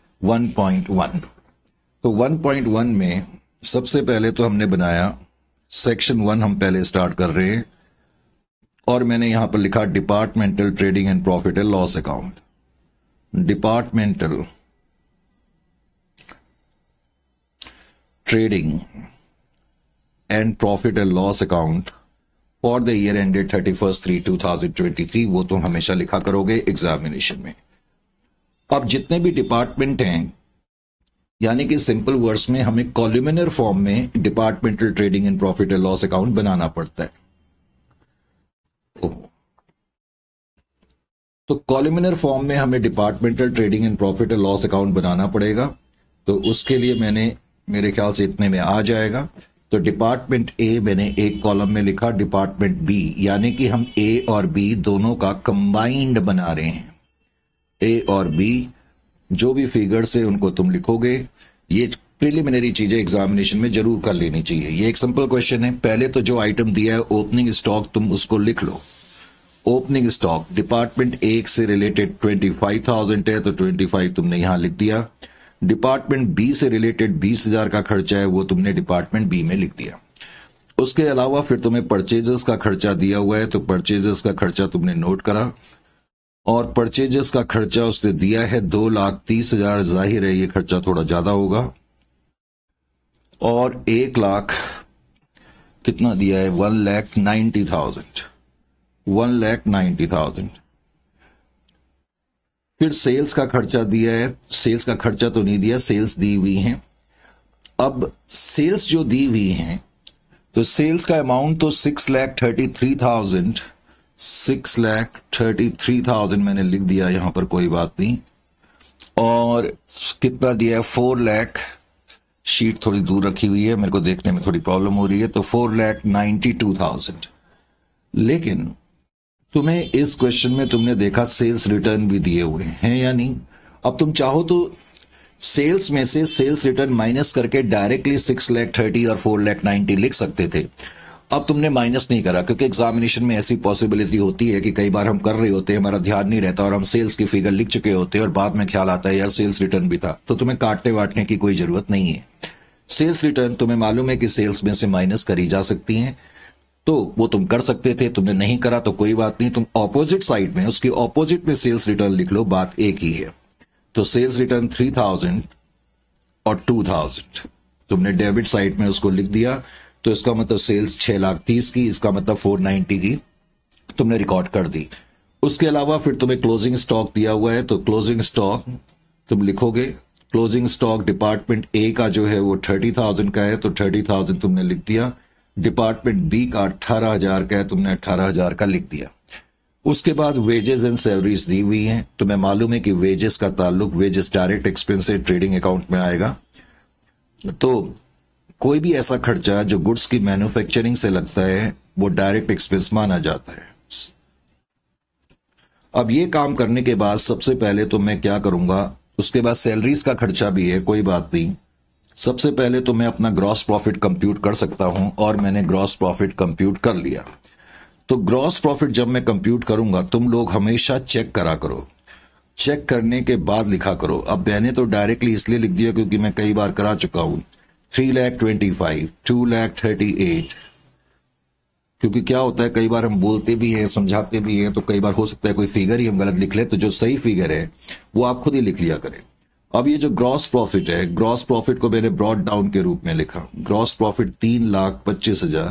1.1। तो 1.1 में सबसे पहले तो हमने बनाया सेक्शन 1, हम पहले स्टार्ट कर रहे हैं, और मैंने यहां पर लिखा departmental trading and profit and loss account. Departmental trading and profit and loss account for the year ended 31/3/2023, वो तुम हमेशा लिखा करोगे एग्जामिनेशन में। अब जितने भी डिपार्टमेंट हैं, यानी कि सिंपल वर्ड्स में हमें कॉलमिनर फॉर्म में departmental trading and profit and loss account बनाना पड़ता है। तो कॉलमिनर फॉर्म में हमें departmental trading and profit and loss account बनाना पड़ेगा। तो उसके लिए मैंने, मेरे ख्याल से इतने में आ जाएगा। तो डिपार्टमेंट ए मैंने एक कॉलम में लिखा, डिपार्टमेंट बी, यानी कि हम ए और बी दोनों का कंबाइंड बना रहे हैं। ए और बी जो भी फिगर्स है उनको तुम लिखोगे। ये प्रिलिमिनरी चीजें एग्जामिनेशन में जरूर कर लेनी चाहिए। ये एक सिंपल क्वेश्चन है। पहले तो जो आइटम दिया है ओपनिंग स्टॉक, तुम उसको लिख लो। ओपनिंग स्टॉक डिपार्टमेंट ए से रिलेटेड 25,000 है, तो 25 तुमने यहां लिख दिया। डिपार्टमेंट बी से रिलेटेड 20,000 का खर्चा है, वो तुमने डिपार्टमेंट बी में लिख दिया। उसके अलावा फिर तुम्हें परचेजेस का खर्चा दिया हुआ है, तो परचेजेस का खर्चा तुमने नोट करा, और परचेजेस का खर्चा उसने दिया है 2,30,000। जाहिर है ये खर्चा थोड़ा ज्यादा होगा। और 1,00,000 कितना दिया है, 1,90,000। 1,90,000। फिर सेल्स का खर्चा दिया है। सेल्स का खर्चा तो नहीं दिया, सेल्स दी हुई है। अब सेल्स जो दी हुई है, तो सेल्स का अमाउंट तो 6,33,000, 6,33,000 मैंने लिख दिया यहां पर, कोई बात नहीं। और कितना दिया है, 4,00,000। शीट थोड़ी दूर रखी हुई है, मेरे को देखने में थोड़ी प्रॉब्लम हो रही है। तो 4,92,000। लेकिन तुम्हें इस क्वेश्चन में तुमने देखा सेल्स रिटर्न भी दिए हुए हैं या नहीं। अब तुम चाहो तो सेल्स में से सेल्स रिटर्न माइनस करके डायरेक्टली 6,30,000 और 4,90,000 लिख सकते थे। अब तुमने माइनस नहीं करा, क्योंकि एग्जामिनेशन में ऐसी पॉसिबिलिटी होती है कि कई बार हम कर रहे होते हैं, हमारा ध्यान नहीं रहता और हम सेल्स की फिगर लिख चुके होते हैं और बाद में ख्याल आता है यार सेल्स रिटर्न भी था। तो तुम्हें काटने वाटने की कोई जरूरत नहीं है। सेल्स रिटर्न तुम्हें मालूम है कि सेल्स में से माइनस करी जा सकती हैं, तो वो तुम कर सकते थे। तुमने नहीं करा तो कोई बात नहीं, तुम ऑपोजिट साइड में, उसकी ऑपोजिट में सेल्स रिटर्न लिख लो, बात एक ही है। तो सेल्स रिटर्न 3,000 और 2,000 तुमने डेबिट साइड में उसको लिख दिया। तो इसका मतलब सेल्स 6,30,000 की, इसका मतलब 490 की तुमने रिकॉर्ड कर दी। उसके अलावा फिर तुम्हें क्लोजिंग स्टॉक दिया हुआ है, तो क्लोजिंग स्टॉक तुम लिखोगे। क्लोजिंग स्टॉक डिपार्टमेंट ए का जो है वो 30,000 का है, तो 30,000 तुमने लिख दिया। डिपार्टमेंट बी का 18,000 का है, तुमने 18,000 का लिख दिया। उसके बाद वेजेस एंड सैलरीज दी हुई हैं। तुम्हें मालूम है कि वेजेस का ताल्लुक, वेजेस डायरेक्ट एक्सपेंस से ट्रेडिंग अकाउंट में आएगा। तो कोई भी ऐसा खर्चा जो गुड्स की मैन्युफैक्चरिंग से लगता है वो डायरेक्ट एक्सपेंस माना जाता है। अब ये काम करने के बाद सबसे पहले तो मैं क्या करूंगा, उसके बाद सैलरीज का खर्चा भी है, कोई बात नहीं। सबसे पहले तो मैं अपना ग्रॉस प्रॉफिट कंप्यूट कर सकता हूं, और मैंने ग्रॉस प्रॉफिट कंप्यूट कर लिया। तो ग्रॉस प्रॉफिट जब मैं कंप्यूट करूंगा, तुम लोग हमेशा चेक करा करो, चेक करने के बाद लिखा करो। अब मैंने तो डायरेक्टली इसलिए लिख दिया क्योंकि मैं कई बार करा चुका हूं। 3,25,000, 2,38,000, क्योंकि क्या होता है कई बार हम बोलते भी हैं, समझाते भी हैं, तो कई बार हो सकता है कोई फिगर ही हम गलत लिख ले, तो जो सही फिगर है वो आप खुद ही लिख लिया करें। अब ये जो ग्रॉस प्रॉफिट है, ग्रॉस प्रॉफिट को मैंने ब्रॉड डाउन के रूप में लिखा। Gross profit 3,25,000,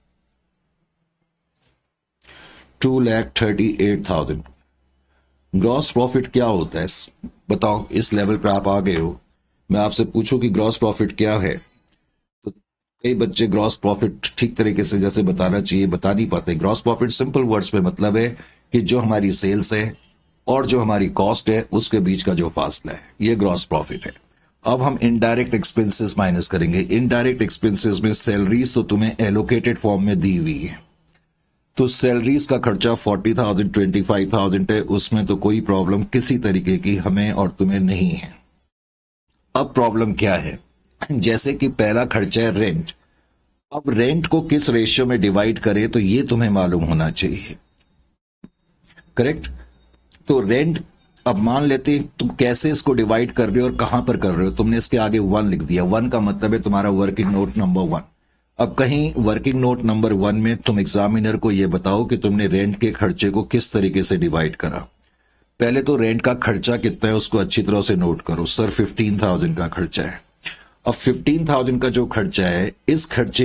2,38,000। ग्रॉस प्रॉफिट क्या होता है बताओ, इस लेवल पे आप आ गए हो, मैं आपसे पूछूं कि ग्रॉस प्रॉफिट क्या है, तो कई बच्चे ग्रॉस प्रॉफिट ठीक तरीके से जैसे बताना चाहिए बता नहीं पाते। ग्रॉस प्रॉफिट सिंपल वर्ड्स में मतलब है कि जो हमारी सेल्स है और जो हमारी कॉस्ट है उसके बीच का जो फासला है, ये ग्रॉस प्रॉफिट है। अब हम इनडायरेक्ट एक्सपेंसेस माइनस करेंगे। इनडायरेक्ट एक्सपेंसेस में सैलरीज तो तुम्हें एलोकेटेड फॉर्म में दी हुई है, तो सैलरीज का खर्चा 40,000, 25,000 है, उसमें तो कोई प्रॉब्लम किसी तरीके की हमें और तुम्हें नहीं है। अब प्रॉब्लम क्या है, जैसे कि पहला खर्चा है रेंट। अब रेंट को किस रेशियो में डिवाइड करें, तो ये तुम्हें मालूम होना चाहिए, करेक्ट। तो रेंट, अब मान लेते तुम कैसे इसको डिवाइड कर रहे हो और कहां पर कर रहे हो। तुमने इसके आगे 1 लिख दिया। 1 का मतलब है तुम्हारा वर्किंग नोट नंबर 1। अब कहीं वर्किंग नोट नंबर 1 में तुम एग्जामिनर को यह बताओ कि तुमने रेंट के खर्चे को किस तरीके से डिवाइड करा। पहले तो रेंट का खर्चा कितना है उसको अच्छी तरह से नोट करो। सर 15,000 का खर्चा है। अब 15,000 का जो खर्चा है, इस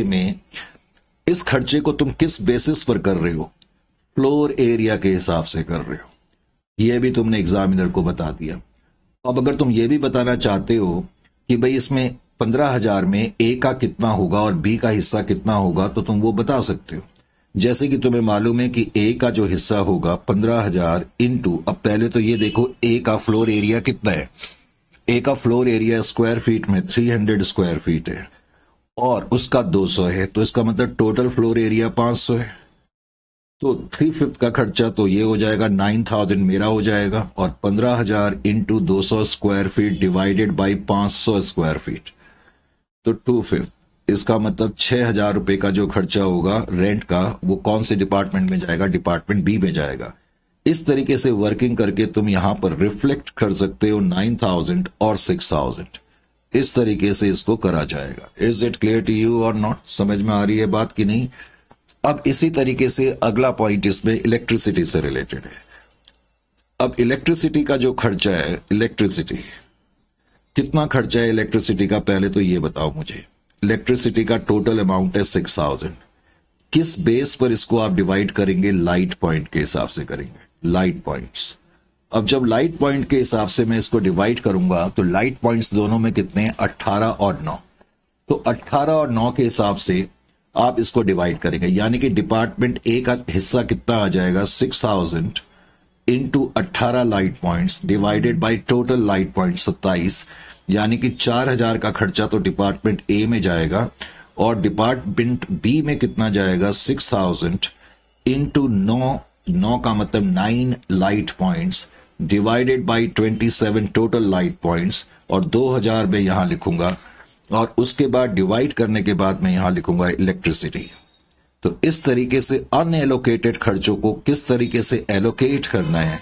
खर्चे को तुम किस बेसिस पर कर रहे हो? फ्लोर एरिया के हिसाब से कर रहे हो। यह भी तुमने एग्जामिनर को बता दिया। अब अगर तुम ये भी बताना चाहते हो कि भाई इसमें 15,000 में ए का कितना होगा और बी का हिस्सा कितना होगा, तो तुम वो बता सकते हो। जैसे कि तुम्हें मालूम है कि ए का जो हिस्सा होगा 15,000 इंटू, अब पहले तो ये देखो ए का फ्लोर एरिया कितना है। ए का फ्लोर एरिया स्क्वायर फीट में 300 स्क्वायर फीट है और उसका 200 है, तो इसका मतलब टोटल फ्लोर एरिया 500 है। तो 3/5 का खर्चा तो ये हो जाएगा 9,000 मेरा हो जाएगा, और 15,000 into 200 square feet divided by 500 square feet, तो 2/5। इसका मतलब 6,000 रुपए का जो खर्चा होगा रेंट का, वो कौन से डिपार्टमेंट में जाएगा? डिपार्टमेंट बी में जाएगा। इस तरीके से वर्किंग करके तुम यहां पर रिफ्लेक्ट कर सकते हो 9,000 और 6,000। इस तरीके से इसको करा जाएगा। Is it clear to you or not? समझ में आ रही है बात कि नहीं? अब इसी तरीके से अगला पॉइंट इसमें इलेक्ट्रिसिटी से रिलेटेड है। अब इलेक्ट्रिसिटी का जो खर्चा है, इलेक्ट्रिसिटी कितना खर्चा है इलेक्ट्रिसिटी का, पहले तो ये बताओ मुझे। इलेक्ट्रिसिटी का टोटल अमाउंट है 6,000। किस बेस पर इसको आप डिवाइड करेंगे? लाइट पॉइंट के हिसाब से करेंगे, लाइट पॉइंट्स। अब जब लाइट पॉइंट के हिसाब से मैं इसको डिवाइड करूंगा तो लाइट पॉइंट्स दोनों में कितने हैं? 18 और 9। तो 18 और 9 के हिसाब से आप इसको डिवाइड करेंगे, यानी कि डिपार्टमेंट ए का हिस्सा कितना आ जाएगा? 6,000 into 18 light points divided by total light point 27, यानी कि 4,000 का खर्चा तो डिपार्टमेंट ए में जाएगा, और डिपार्टमेंट बी में कितना जाएगा? 6,000 इंटू 9 का मतलब 9 light points divided by 27 total light points, और 2,000 में यहां लिखूंगा, और उसके बाद डिवाइड करने के बाद मैं यहां लिखूंगा इलेक्ट्रिसिटी। तो इस तरीके से अनएलोकेटेड खर्चों को किस तरीके से एलोकेट करना है,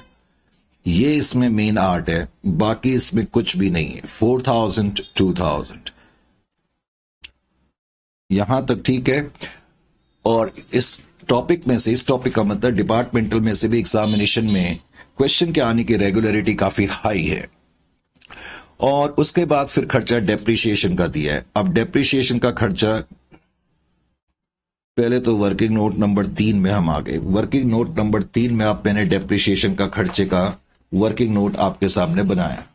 ये इसमें मेन आर्ट है। बाकी इसमें कुछ भी नहीं है। 4,000 2,000 यहां तक ठीक है। और इस टॉपिक में से, इस टॉपिक का मतलब डिपार्टमेंटल में से भी एग्जामिनेशन में क्वेश्चन के आने की रेगुलरिटी काफी हाई है। और उसके बाद फिर खर्चा डेप्रिसिएशन का दिया है। अब डेप्रिसिएशन का खर्चा, पहले तो वर्किंग नोट नंबर 3 में हम आ गए। वर्किंग नोट नंबर 3 में आप मैंने डेप्रिसिएशन का खर्चे का वर्किंग नोट आपके सामने बनाया।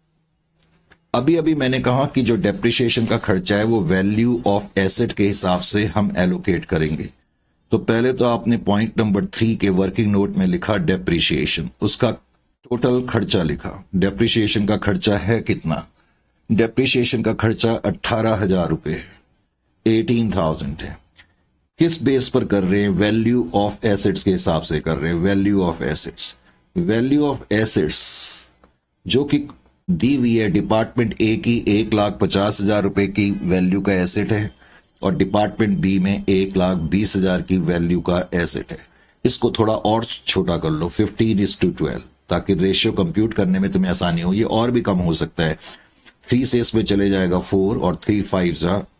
अभी अभी मैंने कहा कि जो डेप्रिसिएशन का खर्चा है वो वैल्यू ऑफ एसेट के हिसाब से हम एलोकेट करेंगे। तो पहले तो आपने पॉइंट नंबर 3 के वर्किंग नोट में लिखा डेप्रिसिएशन, उसका टोटल खर्चा लिखा। डेप्रिसिएशन का खर्चा है कितना? डेप्रिसिएशन का खर्चा 18,000 रुपए है, 18,000 है। किस बेस पर कर रहे हैं? वैल्यू ऑफ एसेट्स के हिसाब से कर रहे हैं। Value of assets, value of assets जो कि दी हुई है डिपार्टमेंट ए की 1,50,000 रुपए की वैल्यू का एसेट है, और डिपार्टमेंट बी में 1,20,000 की वैल्यू का एसेट है। इसको थोड़ा और छोटा कर लो, 15:12, ताकि रेशियो कंप्यूट करने में तुम्हें आसानी हो। ये और भी कम हो सकता है, 3 से इसमें चले जाएगा 4, और 3 5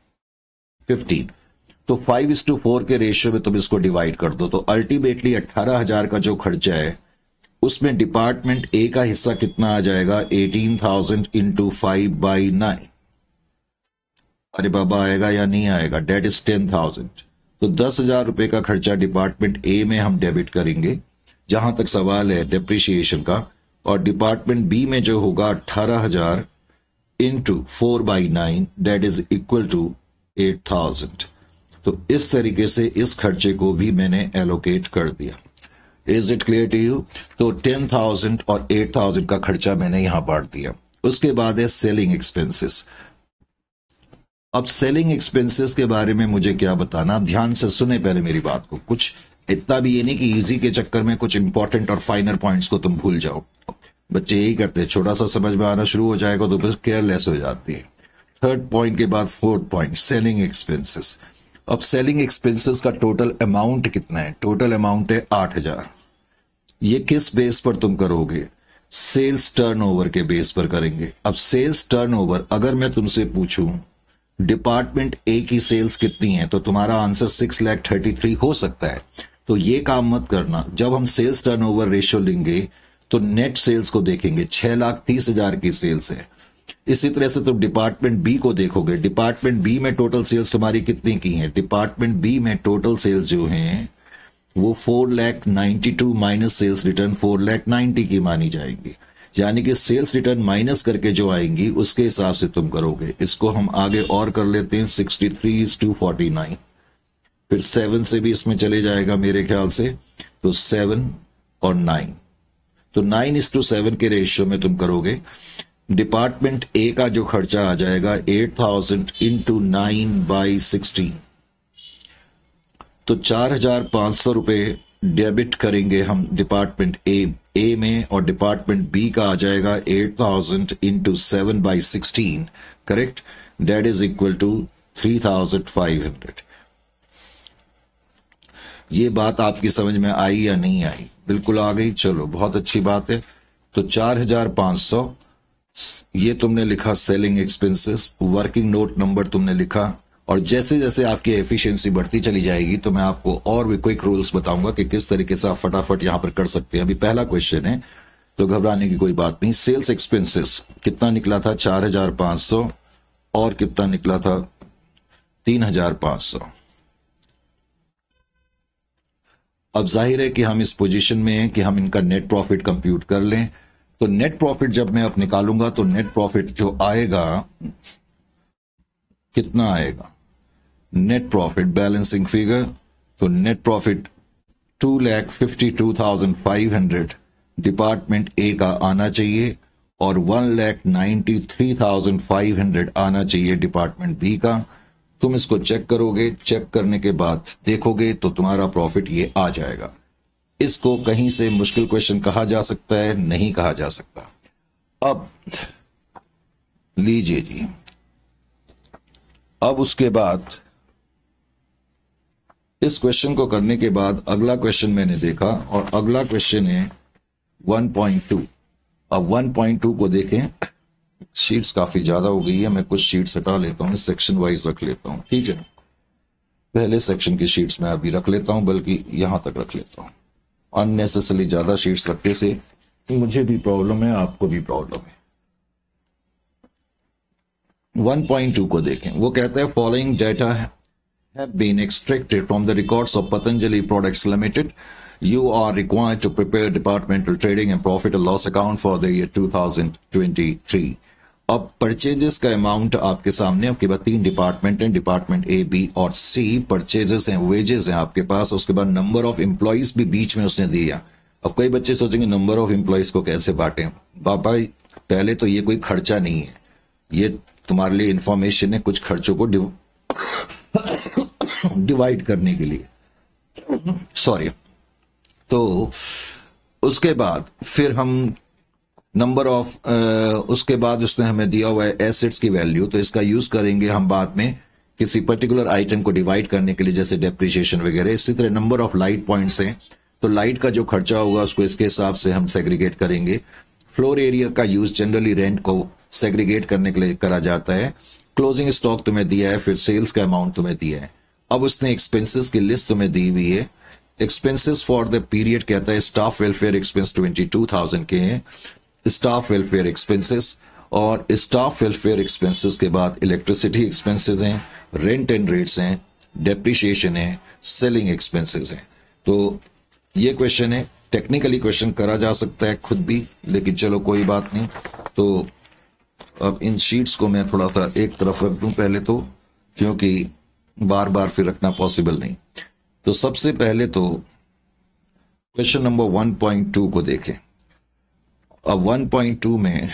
15, तो 5:4 के रेशियो में तुम इसको डिवाइड कर दो। तो अल्टीमेटली 18,000 का जो खर्चा है उसमें डिपार्टमेंट ए का हिस्सा कितना आ जाएगा? 18,000 इंटू 5/9। अरे बाबा, आएगा या नहीं आएगा? Debt is 10,000। तो 10,000 रुपए का खर्चा डिपार्टमेंट ए में हम डेबिट करेंगे, जहां तक सवाल है डेप्रिसिएशन का। और डिपार्टमेंट बी में जो होगा 18,000 into 4/9, that is equal to 8,000। तो इस तरीके से इस खर्चे को भी मैंने एलोकेट कर दिया। Is it clear to you? तो 10,000 और 8,000 का खर्चा मैंने यहां बांट दिया। उसके बाद है सेलिंग एक्सपेंसेस। अब सेलिंग एक्सपेंसेस के बारे में मुझे क्या बताना, आप ध्यान से सुने पहले मेरी बात को। कुछ इतना भी ये नहीं कि इजी के चक्कर में कुछ इंपॉर्टेंट और फाइनर पॉइंट्स को तुम भूल जाओ। बच्चे यही करते हैं, छोटा सा समझ में आना शुरू हो जाएगा तो फिर केयरलेस हो जाती है। थर्ड पॉइंट के बाद फोर्थ पॉइंट, सेलिंग एक्सपेंसेस। अब सेलिंग एक्सपेंसेस का टोटल अमाउंट कितना है? टोटल अमाउंट है 8,000। ये किस बेस पर तुम करोगे? सेल्स टर्नओवर के बेस पर करेंगे। अब सेल्स टर्नओवर अगर मैं तुमसे पूछूं डिपार्टमेंट ए की सेल्स कितनी है, तो तुम्हारा आंसर 6,33,000 हो सकता है। तो ये काम मत करना। जब हम सेल्स टर्नओवर रेशियो लेंगे तो नेट सेल्स को देखेंगे। 6,30,000 की सेल्स है, इसी तरह से तुम डिपार्टमेंट बी को देखोगे, डिपार्टमेंट बी में टोटल सेल्स तुम्हारी कितनी की है? डिपार्टमेंट बी में टोटल सेल्स जो हैं वो 4,92,000 माइनस सेल्स रिटर्न 4,90,000 की मानी जाएंगी। यानी कि सेल्स रिटर्न माइनस करके जो आएंगी उसके हिसाब से तुम करोगे। इसको हम आगे और कर लेते हैं, 63:49, फिर 7 से भी इसमें चले जाएगा मेरे ख्याल से, तो 7 और 9, तो 9:7 के रेशियो में तुम करोगे। डिपार्टमेंट ए का जो खर्चा आ जाएगा 8,000 इंटू 9/16, तो 4,500 रुपए डेबिट करेंगे हम डिपार्टमेंट ए में, और डिपार्टमेंट बी का आ जाएगा 8,000 into 7/16, correct, that is equal to 3,500। ये बात आपकी समझ में आई या नहीं आई? बिल्कुल आ गई, चलो बहुत अच्छी बात है। तो 4,500 ये तुमने लिखा selling expenses, working note number तुमने लिखा, और जैसे जैसे आपकी एफिशिएंसी बढ़ती चली जाएगी तो मैं आपको और भी क्विक रूल्स बताऊंगा कि किस तरीके से आप फटाफट यहां पर कर सकते हैं। अभी पहला क्वेश्चन है तो घबराने की कोई बात नहीं। सेल्स एक्सपेंसेस कितना निकला था? 4,500, और कितना निकला था? 3,500। अब जाहिर है कि हम इस पोजीशन में हैं कि हम इनका नेट प्रॉफिट कंप्यूट कर लें। तो नेट प्रॉफिट जब मैं अब निकालूंगा तो नेट प्रॉफिट जो आएगा कितना आएगा? नेट प्रॉफिट बैलेंसिंग फिगर, तो नेट प्रॉफिट 2,52,500 डिपार्टमेंट ए का आना चाहिए, और 1,93,500 आना चाहिए डिपार्टमेंट बी का। तुम इसको चेक करोगे, चेक करने के बाद देखोगे तो तुम्हारा प्रॉफिट ये आ जाएगा। इसको कहीं से मुश्किल क्वेश्चन कहा जा सकता है? नहीं कहा जा सकता। अब लीजिए जी, अब उसके बाद इस क्वेश्चन को करने के बाद अगला क्वेश्चन मैंने देखा, और अगला क्वेश्चन है 1.2। अब 1.2 को देखें, शीट्स काफी ज्यादा हो गई है, मैं कुछ शीट्स हटा लेता हूं, सेक्शन वाइज रख लेता हूं, ठीक है। पहले सेक्शन की शीट्स मैं अभी रख लेता हूं, बल्कि यहां तक रख लेता हूं। अननेसेसरी ज्यादा शीट्स रखने से मुझे भी प्रॉब्लम है, आपको भी प्रॉब्लम है। 1.2 को देखें, वो कहता है following data have been extracted from the records of Patanjali Products Limited. You are required to prepare departmental trading and profit and loss account for the year 2023. अब परचेजेस का अमाउंट आपके सामने, आपके पास 3 डिपार्टमेंट हैं, डिपार्टमेंट ए, बी और C. Purchases हैं, wages हैं आपके पास, उसके बाद नंबर ऑफ एम्प्लॉइज भी बीच में उसने दिया। अब कई बच्चे सोचेंगे नंबर ऑफ एम्प्लॉइज को कैसे बांटें? बाबा पहले तो ये कोई खर्चा नहीं है, ये तुम्हारे लिए इंफॉर्मेशन है, कुछ खर्चों को डिवाइड करने के लिए, सॉरी। तो उसके बाद फिर हम नंबर ऑफ उसके बाद उसने हमें दिया हुआ है एसेट्स की वैल्यू, तो इसका यूज करेंगे हम बाद में किसी पर्टिकुलर आइटम को डिवाइड करने के लिए, जैसे डेप्रिसिएशन वगैरह। इसी तरह नंबर ऑफ लाइट पॉइंट्स हैं, तो लाइट का जो खर्चा होगा उसको इसके हिसाब से हम सेग्रीगेट करेंगे। फ्लोर एरिया का यूज जनरली रेंट को सेग्रीगेट करने के लिए करा जाता है। क्लोजिंग स्टॉक तुम्हें दिया है, फिर सेल्स का अमाउंट तुम्हें दिया है। अब उसने एक्सपेंसेस की लिस्ट तुम्हें दी हुई है। एक्सपेंसेस फॉर द पीरियड कहता है स्टाफ वेलफेयर एक्सपेंस 22,000 के हैं, स्टाफ वेलफेयर एक्सपेंसेस, और स्टाफ वेलफेयर एक्सपेंसेस के बाद इलेक्ट्रिसिटी एक्सपेंसेस हैं, रेंट एंड रेट्स हैं, डेप्रिसिएशन है, सेलिंग एक्सपेंसेस हैं। तो ये क्वेश्चन है, टेक्निकली क्वेश्चन करा जा सकता है खुद भी, लेकिन चलो कोई बात नहीं। तो अब इन शीट्स को मैं थोड़ा सा एक तरफ रख दूं पहले तो, क्योंकि बार बार फिर रखना पॉसिबल नहीं। तो सबसे पहले तो क्वेश्चन नंबर 1.2 को देखें। अब 1.2 में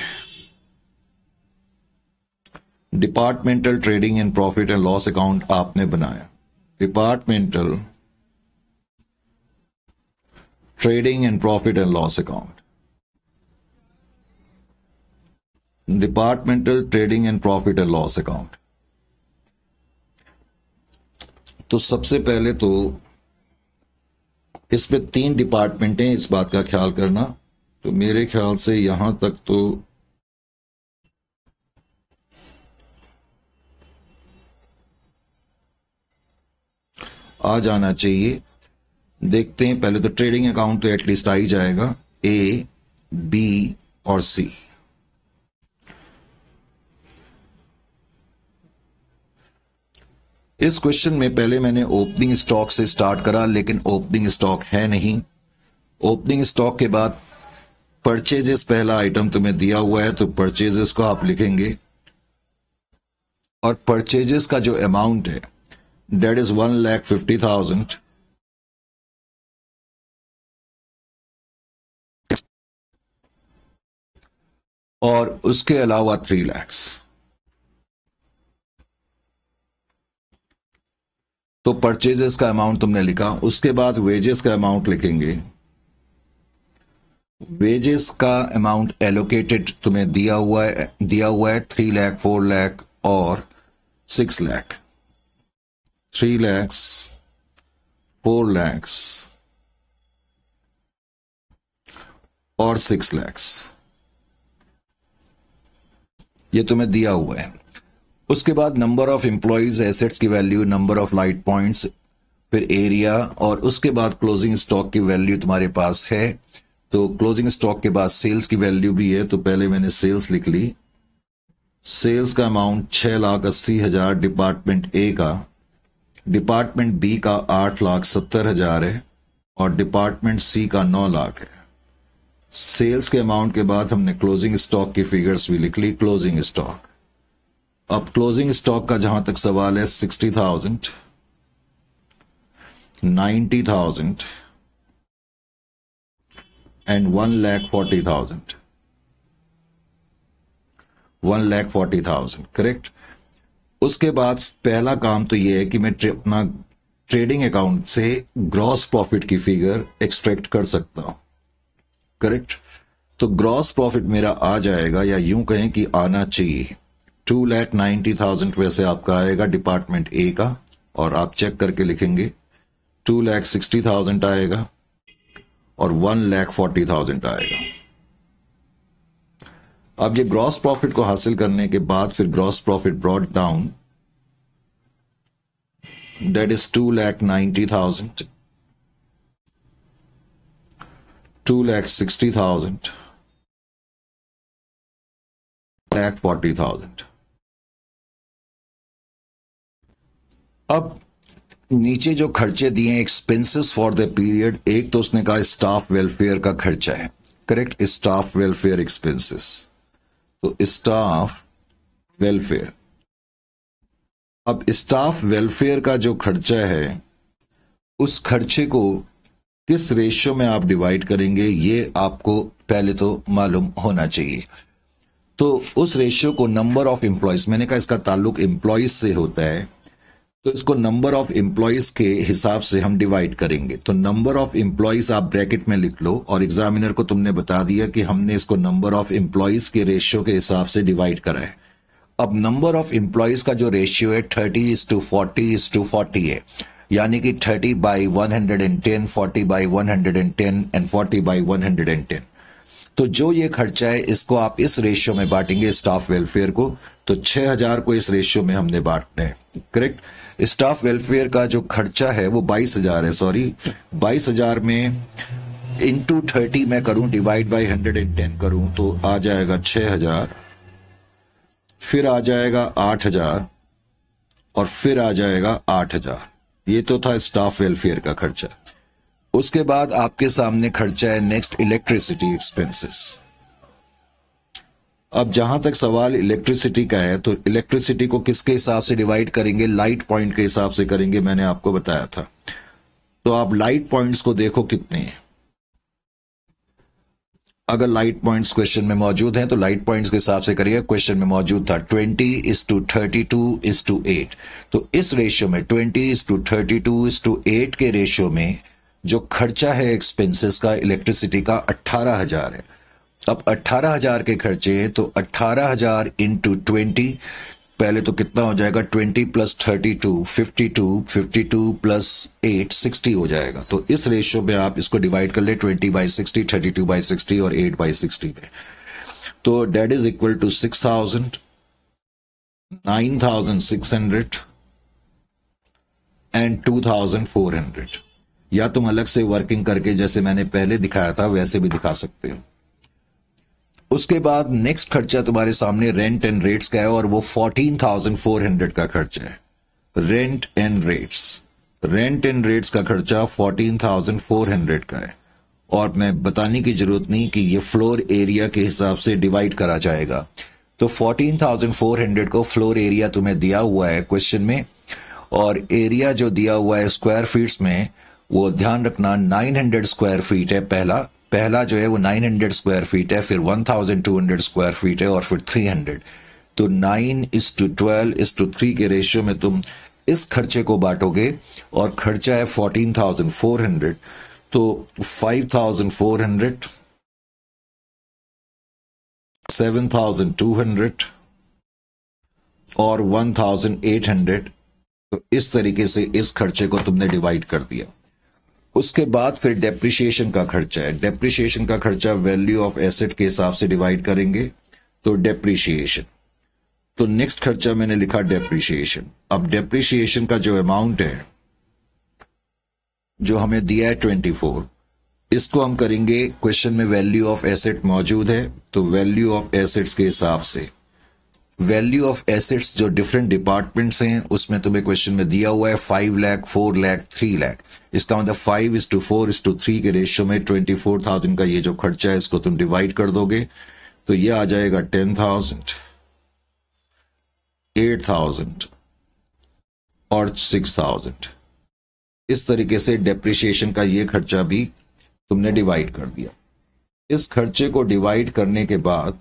departmental trading and profit and loss account आपने बनाया। Departmental trading and profit and loss account, departmental trading and profit and loss account. तो सबसे पहले तो इसमें 3 डिपार्टमेंट हैं, इस बात का ख्याल करना। तो मेरे ख्याल से यहां तक तो आ जाना चाहिए। देखते हैं, पहले तो ट्रेडिंग अकाउंट तो एटलीस्ट आ ही जाएगा, ए, बी और सी। इस क्वेश्चन में पहले मैंने ओपनिंग स्टॉक से स्टार्ट करा, लेकिन ओपनिंग स्टॉक है नहीं। ओपनिंग स्टॉक के बाद परचेजेस पहला आइटम तुम्हें दिया हुआ है, तो परचेजेस को आप लिखेंगे और परचेजेस का जो अमाउंट है दैट इज 1,50,000 और उसके अलावा 3 लाख। तो परचेजेस का अमाउंट तुमने लिखा। उसके बाद वेजेस का अमाउंट लिखेंगे। वेजेस का अमाउंट एलोकेटेड तुम्हें दिया हुआ है 3 लाख, 4 लाख और 6 लाख। 3 lakhs, 4 lakhs और 6 lakhs ये तुम्हें दिया हुआ है। उसके बाद नंबर ऑफ एम्प्लॉइज, एसेट्स की value, number of light points, फिर एरिया, और उसके बाद क्लोजिंग स्टॉक की वैल्यू तुम्हारे पास है। तो क्लोजिंग स्टॉक के बाद सेल्स की वैल्यू भी है, तो पहले मैंने सेल्स लिख ली। सेल्स का अमाउंट 6,80,000 डिपार्टमेंट ए का, डिपार्टमेंट बी का 8,70,000 है और डिपार्टमेंट सी का 9 लाख है। सेल्स के अमाउंट के बाद हमने क्लोजिंग स्टॉक की फिगर्स भी लिख ली। क्लोजिंग स्टॉक, अब क्लोजिंग स्टॉक का जहां तक सवाल है 60,000, 90,000 एंड 1,40,000। 1,40,000 करेक्ट। उसके बाद पहला काम तो यह है कि मैं अपना ट्रेडिंग अकाउंट से ग्रॉस प्रॉफिट की फिगर एक्सट्रैक्ट कर सकता हूं, करेक्ट। तो ग्रॉस प्रॉफिट मेरा आ जाएगा, या यूं कहें कि आना चाहिए 2,90,000 वैसे आपका आएगा डिपार्टमेंट ए का, और आप चेक करके लिखेंगे 2,60,000 आएगा और 1,40,000 आएगा। अब ये ग्रॉस प्रॉफिट को हासिल करने के बाद फिर gross profit brought down, that is 2,90,000, 2,60,000, 1,40,000। अब नीचे जो खर्चे दिए एक्सपेंसेस फॉर द पीरियड, एक तो उसने कहा स्टाफ वेलफेयर का खर्चा है, करेक्ट, स्टाफ वेलफेयर एक्सपेंसेस। तो स्टाफ वेलफेयर, अब स्टाफ वेलफेयर का जो खर्चा है उस खर्चे को किस रेशियो में आप डिवाइड करेंगे ये आपको पहले तो मालूम होना चाहिए। तो उस रेशियो को नंबर ऑफ एम्प्लॉयज, मैंने कहा इसका ताल्लुक एम्प्लॉयज से होता है, तो इसको नंबर ऑफ एम्प्लॉयज के हिसाब से हम डिवाइड करेंगे। तो नंबर ऑफ एम्प्लॉयज आप ब्रैकेट में लिख लो, और एग्जामिनर को तुमने बता दिया कि हमने इसको नंबर ऑफ एम्प्लॉयज के रेशियो के हिसाब से डिवाइड करा है। अब नंबर ऑफ एम्प्लॉयज का जो रेशियो है 30:40:40 है, यानी कि 30/110, 40/110 एंड 40/110। तो जो ये खर्चा है इसको आप इस रेशियो में बांटेंगे स्टाफ वेलफेयर को। तो 6,000 को इस रेशियो में हमने बांटना है, करेक्ट। स्टाफ वेलफेयर का जो खर्चा है वो 22,000 है, सॉरी 22,000 में इंटू 30 मैं करूं, डिवाइड बाई 110 करूं, तो आ जाएगा 6,000, फिर आ जाएगा 8,000 और फिर आ जाएगा 8,000। ये तो था स्टाफ वेलफेयर का खर्चा। उसके बाद आपके सामने खर्चा है नेक्स्ट इलेक्ट्रिसिटी एक्सपेंसेस। अब जहां तक सवाल इलेक्ट्रिसिटी का है, तो इलेक्ट्रिसिटी को किसके हिसाब से डिवाइड करेंगे, लाइट पॉइंट के हिसाब से करेंगे, मैंने आपको बताया था। तो आप लाइट पॉइंट्स को देखो कितने हैं। अगर लाइट पॉइंट्स क्वेश्चन में मौजूद हैं तो लाइट पॉइंट्स के हिसाब से करिए। क्वेश्चन में मौजूद था 20:32:8। तो इस रेशियो में 20:32:8 के रेशियो में जो खर्चा है एक्सपेंसेस का इलेक्ट्रिसिटी का 18,000 है। अब 18,000 के खर्चे हैं, तो 18,000 इंटू 20, पहले तो कितना हो जाएगा 20 + 32 52, 52 + 8 60 हो जाएगा। तो इस रेशियो में आप इसको डिवाइड कर ले 20/60, 32/60 और 8/60 में। तो that is equal to 6,000, 9,600 and 2,400। या तुम अलग से वर्किंग करके जैसे मैंने पहले दिखाया था वैसे भी दिखा सकते हो। उसके बाद नेक्स्ट खर्चा तुम्हारे सामने रेंट एंड रेट्स का है, और वो 14,400 का खर्चा है। रेंट एंड रेट्स का खर्चा 14,400 का है, और मैं बताने की जरूरत नहीं कि ये फ्लोर एरिया के हिसाब से डिवाइड करा जाएगा। तो 14,400 को फ्लोर एरिया तुम्हें दिया हुआ है क्वेश्चन में, और एरिया जो दिया हुआ है स्क्वायर फीट्स में, वो ध्यान रखना 900 स्क्वायर फीट है। पहला जो है वो 900 स्क्वायर फीट है, फिर 1200 स्क्वायर फीट है, और फिर 300। तो 9:12:3 के रेशियो में तुम इस खर्चे को बांटोगे, और खर्चा है 14,400, तो 5,400, 7,200 और 1,800। तो इस तरीके से इस खर्चे को तुमने डिवाइड कर दिया। उसके बाद फिर डेप्रिसिएशन का खर्चा है। डेप्रिसिएशन का खर्चा वैल्यू ऑफ एसेट के हिसाब से डिवाइड करेंगे, तो डेप्रिसिएशन। तो नेक्स्ट खर्चा मैंने लिखा डेप्रिसिएशन। अब डेप्रिसिएशन का जो अमाउंट है जो हमें दिया है 24, इसको हम करेंगे, क्वेश्चन में वैल्यू ऑफ एसेट मौजूद है, तो वैल्यू ऑफ एसेट्स के हिसाब से वैल्यू ऑफ एसेट्स जो डिफरेंट डिपार्टमेंट्स हैं उसमें तुम्हें क्वेश्चन में दिया हुआ है 5 लाख, 4 लाख, 3 लाख। इसका मतलब 5:4:3 के रेशियो में 24,000 का ये जो खर्चा है इसको तुम डिवाइड कर दोगे, तो ये आ जाएगा 10,000, 8,000 और 6,000। इस तरीके से डेप्रिसिएशन का ये खर्चा भी तुमने डिवाइड कर दिया। इस खर्चे को डिवाइड करने के बाद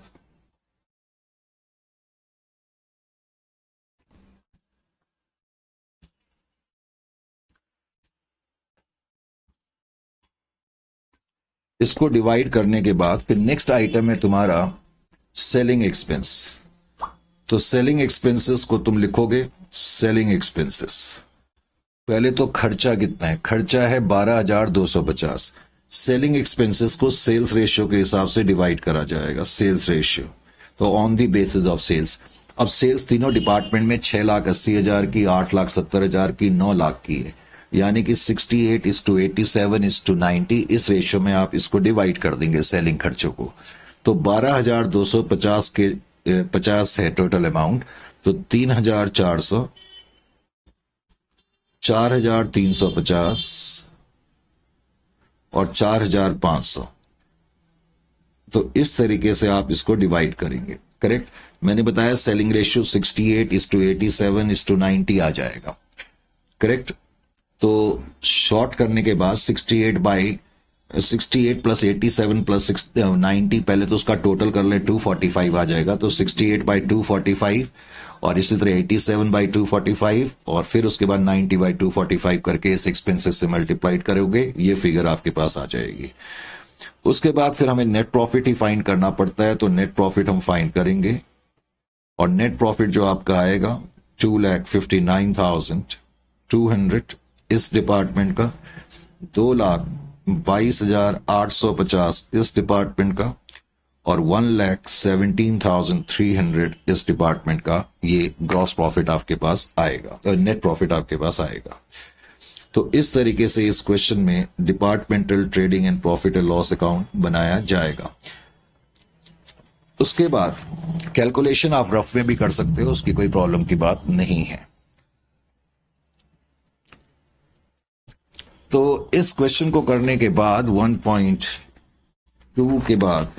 फिर नेक्स्ट आइटम है तुम्हारा सेलिंग एक्सपेंस। तो सेलिंग एक्सपेंसेस को तुम लिखोगे, सेलिंग एक्सपेंसेस। पहले तो खर्चा कितना है, खर्चा है 12,250। सेलिंग एक्सपेंसेस को सेल्स रेशियो के हिसाब से डिवाइड करा जाएगा, सेल्स रेशियो, तो on the basis of sales. अब सेल्स तीनों डिपार्टमेंट में 6,80,000 की, 8,70,000 की, 9 लाख की है, यानी कि 68:87:90 इस रेशियो में आप इसको डिवाइड कर देंगे सेलिंग खर्चों को। तो 12,250 के 50 है टोटल अमाउंट, तो 3,400, 4,350 और 4,500। तो इस तरीके से आप इसको डिवाइड करेंगे, करेक्ट। मैंने बताया सेलिंग रेशियो 68:87:90 आ जाएगा, करेक्ट। तो शॉर्ट करने के बाद 68 + 87 + 90, पहले तो उसका टोटल कर ले, 245 आ जाएगा। तो 68/245 और इसी तरह 87/245 और फिर उसके बाद 90/245 करके इस एक्सपेंसेस से मल्टीप्लाइड करोगे, ये फिगर आपके पास आ जाएगी। उसके बाद फिर हमें नेट प्रॉफिट ही फाइंड करना पड़ता है, तो नेट प्रॉफिट हम फाइंड करेंगे, और नेट प्रॉफिट जो आपका आएगा 2,59,200 इस डिपार्टमेंट का, 2,22,850 इस डिपार्टमेंट का, और 1,17,300 इस डिपार्टमेंट का। ये ग्रॉस प्रॉफिट आपके पास आएगा, नेट प्रॉफिट आपके पास आएगा। तो इस तरीके से इस क्वेश्चन में departmental trading and profit and loss account बनाया जाएगा। उसके बाद कैलकुलेशन आप रफ में भी कर सकते हो, उसकी कोई प्रॉब्लम की बात नहीं है। तो इस क्वेश्चन को करने के बाद 1.2 के बाद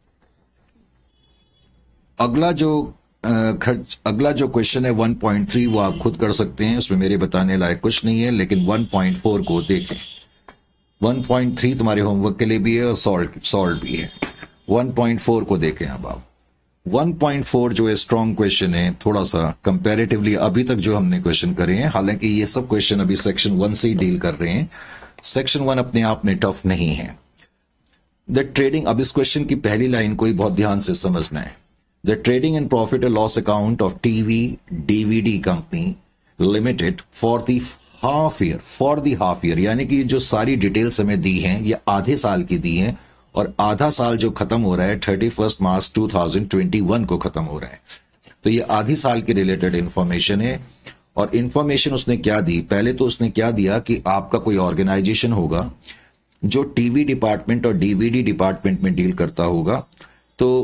अगला जो क्वेश्चन है 1.3, वो आप खुद कर सकते हैं, उसमें मेरे बताने लायक कुछ नहीं है। लेकिन 1.4 को देखें। 1.3 तुम्हारे होमवर्क के लिए भी है और सॉल्व भी है। 1.4 को देखें। अब आप 1.4 जो है स्ट्रॉन्ग क्वेश्चन है, थोड़ा सा कंपैरेटिवली अभी तक जो हमने क्वेश्चन करे हैं, हालांकि ये सब क्वेश्चन अभी सेक्शन 1 से ही डील कर रहे हैं, सेक्शन 1 अपने आप में टफ नहीं है। द ट्रेडिंग, अब इस क्वेश्चन की पहली लाइन को ही बहुत ध्यान से समझना है। The trading and profit and loss account of TV DVD company limited for the half year, यानी कि जो सारी डिटेल्स हमें दी हैं ये आधे साल की दी हैं, और आधा साल जो खत्म हो रहा है 31 मार्च 2021 को खत्म हो रहा है। तो ये आधी साल के रिलेटेड इंफॉर्मेशन है। और इंफॉर्मेशन उसने क्या दी, पहले तो उसने क्या दिया कि आपका कोई ऑर्गेनाइजेशन होगा जो टीवी डिपार्टमेंट और डीवीडी डिपार्टमेंट में डील करता होगा, तो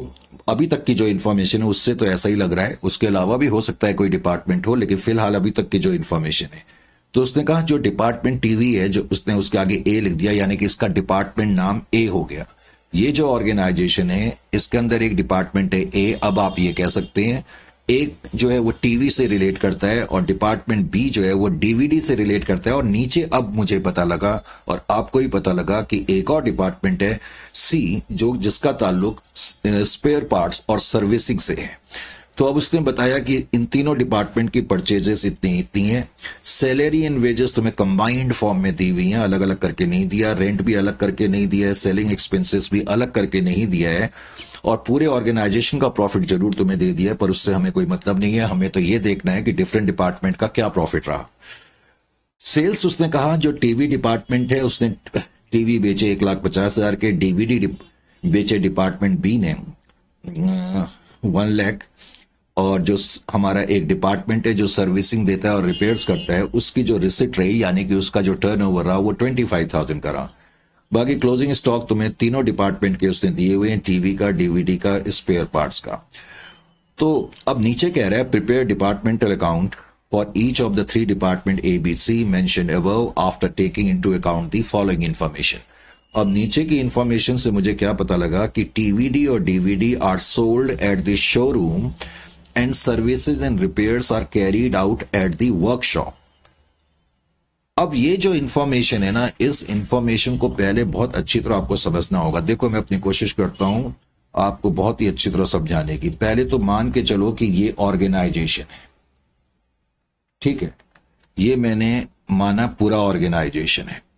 अभी तक की जो इन्फॉर्मेशन है उससे तो ऐसा ही लग रहा है, उसके अलावा भी हो सकता है कोई डिपार्टमेंट हो, लेकिन फिलहाल अभी तक की जो इन्फॉर्मेशन है, तो उसने कहा जो डिपार्टमेंट टीवी है, जो उसने उसके आगे ए लिख दिया, यानी कि इसका डिपार्टमेंट नाम ए हो गया। ये जो ऑर्गेनाइजेशन है इसके अंदर एक डिपार्टमेंट है ए। अब आप ये कह सकते हैं एक जो है वो टीवी से रिलेट करता है और डिपार्टमेंट बी जो है वो डीवीडी से रिलेट करता है। और नीचे अब मुझे पता लगा और आपको ही पता लगा कि एक और डिपार्टमेंट है सी, जो जिसका ताल्लुक स्पेयर पार्ट्स और सर्विसिंग से है। तो अब उसने बताया कि इन तीनों डिपार्टमेंट की परचेजेस इतनी हैं। सैलरी एंड वेजेस तुम्हें कंबाइंड फॉर्म में दी हुई हैं, अलग अलग करके नहीं दिया। रेंट भी अलग करके नहीं दिया है, सेलिंग एक्सपेंसेस भी अलग करके नहीं दिया है, और पूरे ऑर्गेनाइजेशन का प्रॉफिट जरूर तुम्हें दे दिया है, पर उससे हमें कोई मतलब नहीं है। हमें तो ये देखना है कि डिफरेंट डिपार्टमेंट का क्या प्रॉफिट रहा। सेल्स उसने कहा जो टीवी डिपार्टमेंट है उसने टीवी बेचे 1,50,000 के, डीवीडी बेचे डिपार्टमेंट बी ने 1 लाख, और जो हमारा एक डिपार्टमेंट है जो सर्विसिंग देता है और रिपेयर्स करता है, उसकी जो रिसिट रही यानी कि उसका जो टर्नओवर रहा वो 25,000 का रहा। बाकी क्लोजिंग स्टॉक तुम्हें तीनों डिपार्टमेंट के उसने दिए हुए हैं, टीवी का, डीवीडी का, स्पेयर पार्ट्स का। तो अब नीचे कह रहा है prepare departmental account for each of the 3 department A B C mentioned above after taking into account the following information. अब नीचे की इंफॉर्मेशन से मुझे क्या पता लगा कि टीवीडी और DVD are sold at the showroom and services and repairs are carried out at the workshop. अब ये जो इंफॉर्मेशन है ना, इस इंफॉर्मेशन को पहले बहुत अच्छी तरह आपको समझना होगा। देखो मैं अपनी कोशिश करता हूं आपको बहुत ही अच्छी तरह समझाने की। पहले तो मान के चलो कि ये ऑर्गेनाइजेशन है, ठीक है, ये मैंने माना पूरा ऑर्गेनाइजेशन है।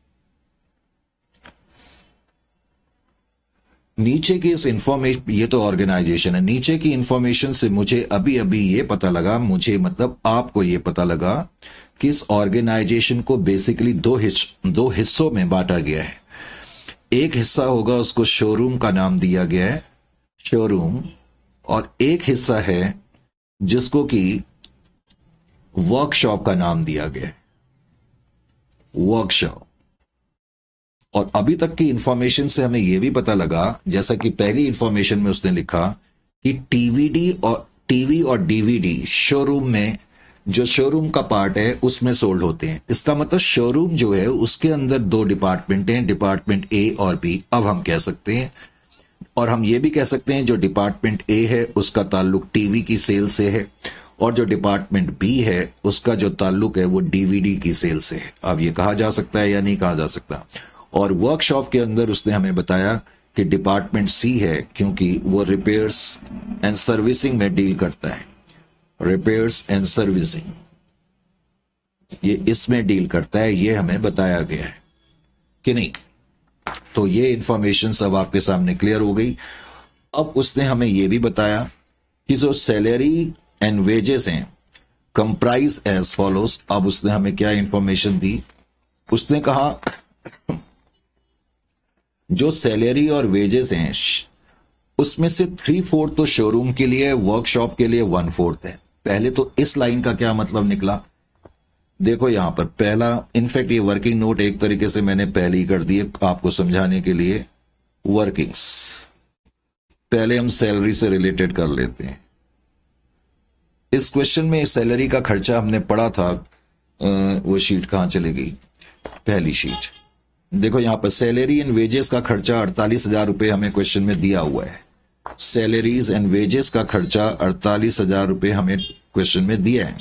नीचे की इस इंफॉर्मेशन, ये तो ऑर्गेनाइजेशन है, नीचे की इंफॉर्मेशन से मुझे अभी अभी ये पता लगा, मुझे मतलब आपको ये पता लगा कि इस ऑर्गेनाइजेशन को बेसिकली दो हिस्सों में बांटा गया है। एक हिस्सा होगा उसको शोरूम का नाम दिया गया है, शोरूम, और एक हिस्सा है जिसको कि वर्कशॉप का नाम दिया गया है, वर्कशॉप। और अभी तक की इंफॉर्मेशन से हमें यह भी पता लगा, जैसा कि पहली इंफॉर्मेशन में उसने लिखा कि टीवी और डीवीडी शोरूम में, जो शोरूम का पार्ट है उसमें सोल्ड होते हैं। इसका मतलब शोरूम जो है उसके अंदर 2 डिपार्टमेंट हैं, डिपार्टमेंट ए और बी। अब हम कह सकते हैं, और हम ये भी कह सकते हैं जो डिपार्टमेंट ए है उसका ताल्लुक टीवी की सेल से है, और जो डिपार्टमेंट बी है उसका जो ताल्लुक है वो डीवीडी की सेल से है। अब ये कहा जा सकता है या नहीं कहा जा सकता। और वर्कशॉप के अंदर उसने हमें बताया कि डिपार्टमेंट सी है, क्योंकि वो रिपेयर्स एंड सर्विसिंग में डील करता है, रिपेयर्स एंड सर्विसिंग ये इसमें डील करता है, ये हमें बताया गया है कि नहीं। तो ये इंफॉर्मेशन सब आपके सामने क्लियर हो गई। अब उसने हमें यह भी बताया कि जो सैलरी एंड वेजेस हैं कंप्राइज एज फॉलोज। अब उसने हमें क्या इंफॉर्मेशन दी, उसने कहा जो सैलरी और वेजेस हैं उसमें से 3/4 तो शोरूम के लिए, वर्कशॉप के लिए 1/4 है। पहले तो इस लाइन का क्या मतलब निकला, देखो यहां पर पहला, इनफैक्ट ये वर्किंग नोट एक तरीके से मैंने पहले ही कर दिए आपको समझाने के लिए। वर्किंग्स पहले हम सैलरी से रिलेटेड कर लेते हैं। इस क्वेश्चन में सैलरी का खर्चा हमने पढ़ा था, वो शीट कहां चली गई, पहली शीट। देखो यहां पर सैलरी एंड वेजेस का खर्चा 48,000 रुपए हमें क्वेश्चन में दिया हुआ है। सैलरीज एंड वेजेस का खर्चा 48,000 रुपए हमें क्वेश्चन में दिया है,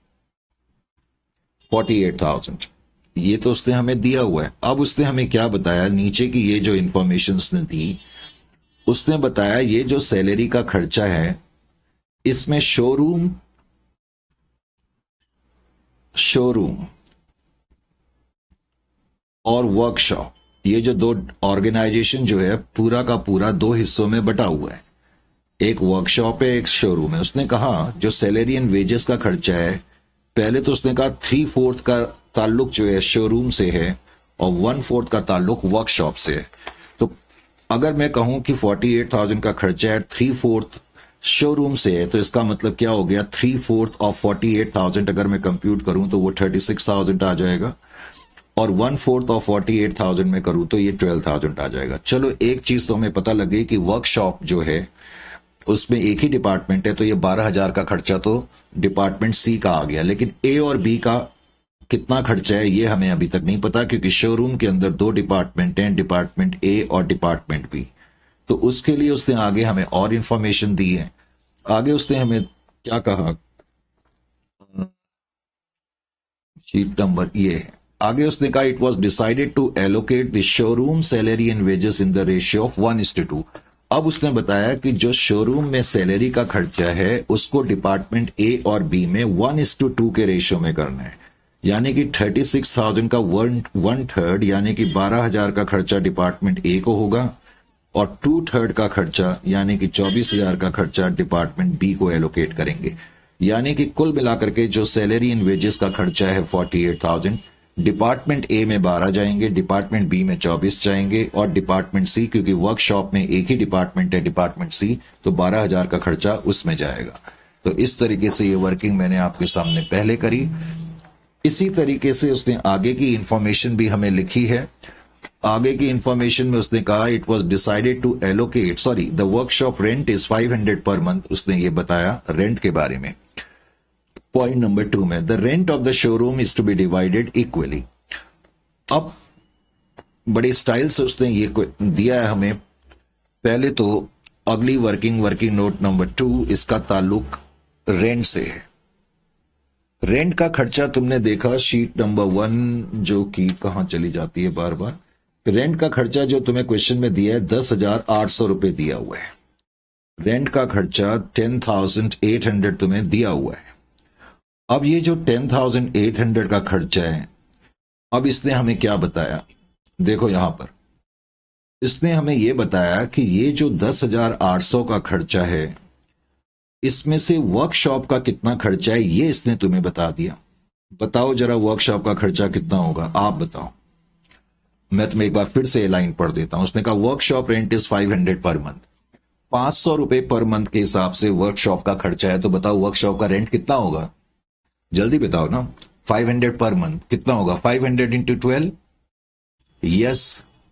48,000, ये तो उसने हमें दिया हुआ है। अब उसने हमें क्या बताया, नीचे की ये जो इंफॉर्मेशन उसने दी, उसने बताया ये जो सैलरी का खर्चा है इसमें शोरूम और वर्कशॉप, ये जो 2 ऑर्गेनाइजेशन जो है पूरा का पूरा 2 हिस्सों में बटा हुआ है, एक वर्कशॉप है एक शोरूम है। उसने कहा जो सैलरी एंड वेजेस का खर्चा है, पहले तो उसने कहा 3/4 का ताल्लुक जो है शोरूम से है और 1/4 का ताल्लुक वर्कशॉप से है। तो अगर मैं कहूं कि 48,000 का खर्चा है, 3/4 शोरूम से है, तो इसका मतलब क्या हो गया, 3/4 ऑफ 48,000 अगर मैं कंप्यूट करूं तो वो 36,000 आ जाएगा, और 1/4 ऑफ 48,000 में करूं तो ये 12,000 आ जाएगा। चलो एक चीज तो हमें पता लगी कि वर्कशॉप जो है उसमें एक ही डिपार्टमेंट है, तो ये 12,000 का खर्चा तो डिपार्टमेंट सी का आ गया, लेकिन ए और बी का कितना खर्चा है ये हमें अभी तक नहीं पता, क्योंकि शोरूम के अंदर दो डिपार्टमेंट हैं, डिपार्टमेंट ए और डिपार्टमेंट बी। तो उसके लिए उसने आगे हमें और इंफॉर्मेशन दी है। आगे उसने हमें क्या कहा, शीट नंबर ये है, आगे उसने कहा it was decided to allocate the showroom salary and wages in the ratio of 1:2। अब उसने बताया कि जो शोरूम में सैलरी का खर्चा है उसको डिपार्टमेंट ए और बी में 1:2 के रेशियो में करना है, यानी कि 36,000 का 1/3 यानी कि 12,000 का खर्चा डिपार्टमेंट ए को होगा और 2/3 का खर्चा यानी कि 24,000 का खर्चा डिपार्टमेंट बी को एलोकेट करेंगे। यानी कि कुल मिलाकर के जो सैलरी एंड वेजेस का खर्चा है 48,000, डिपार्टमेंट ए में 12 जाएंगे, डिपार्टमेंट बी में 24 जाएंगे और डिपार्टमेंट सी, क्योंकि वर्कशॉप में एक ही डिपार्टमेंट है डिपार्टमेंट सी, तो 12,000 का खर्चा उसमें जाएगा। तो इस तरीके से ये वर्किंग मैंने आपके सामने पहले करी। इसी तरीके से उसने आगे की इंफॉर्मेशन भी हमें लिखी है। आगे की इंफॉर्मेशन में उसने कहा it was decided to allocate the workshop rent is 500 per month. उसने ये बताया रेंट के बारे में। पॉइंट नंबर 2 में the rent of the showroom is to be divided equally. अब बड़े स्टाइल से उसने ये दिया है हमें। पहले तो अगली वर्किंग नोट नंबर 2, इसका ताल्लुक रेंट से है। रेंट का खर्चा तुमने देखा शीट नंबर 1, जो कि कहां चली जाती है बार बार। रेंट का खर्चा जो तुम्हें क्वेश्चन में दिया है 10,800 रुपए दिया हुआ है। रेंट का खर्चा 10,800 तुम्हें दिया हुआ है। अब ये जो 10,800 का खर्चा है, अब इसने हमें क्या बताया, देखो यहां पर इसने हमें यह बताया कि ये जो 10,800 का खर्चा है इसमें से वर्कशॉप का कितना खर्चा है ये इसने तुम्हें बता दिया। बताओ जरा वर्कशॉप का खर्चा कितना होगा, आप बताओ। मैं तुम्हें एक बार फिर से लाइन पढ़ देता हूं। उसने कहा workshop rent is 500 per month. 500 रुपए पर मंथ के हिसाब से वर्कशॉप का खर्चा है, तो बताओ वर्कशॉप का रेंट कितना होगा, जल्दी बताओ ना। 500 पर मंथ कितना होगा, 500 इंटू 12। यस,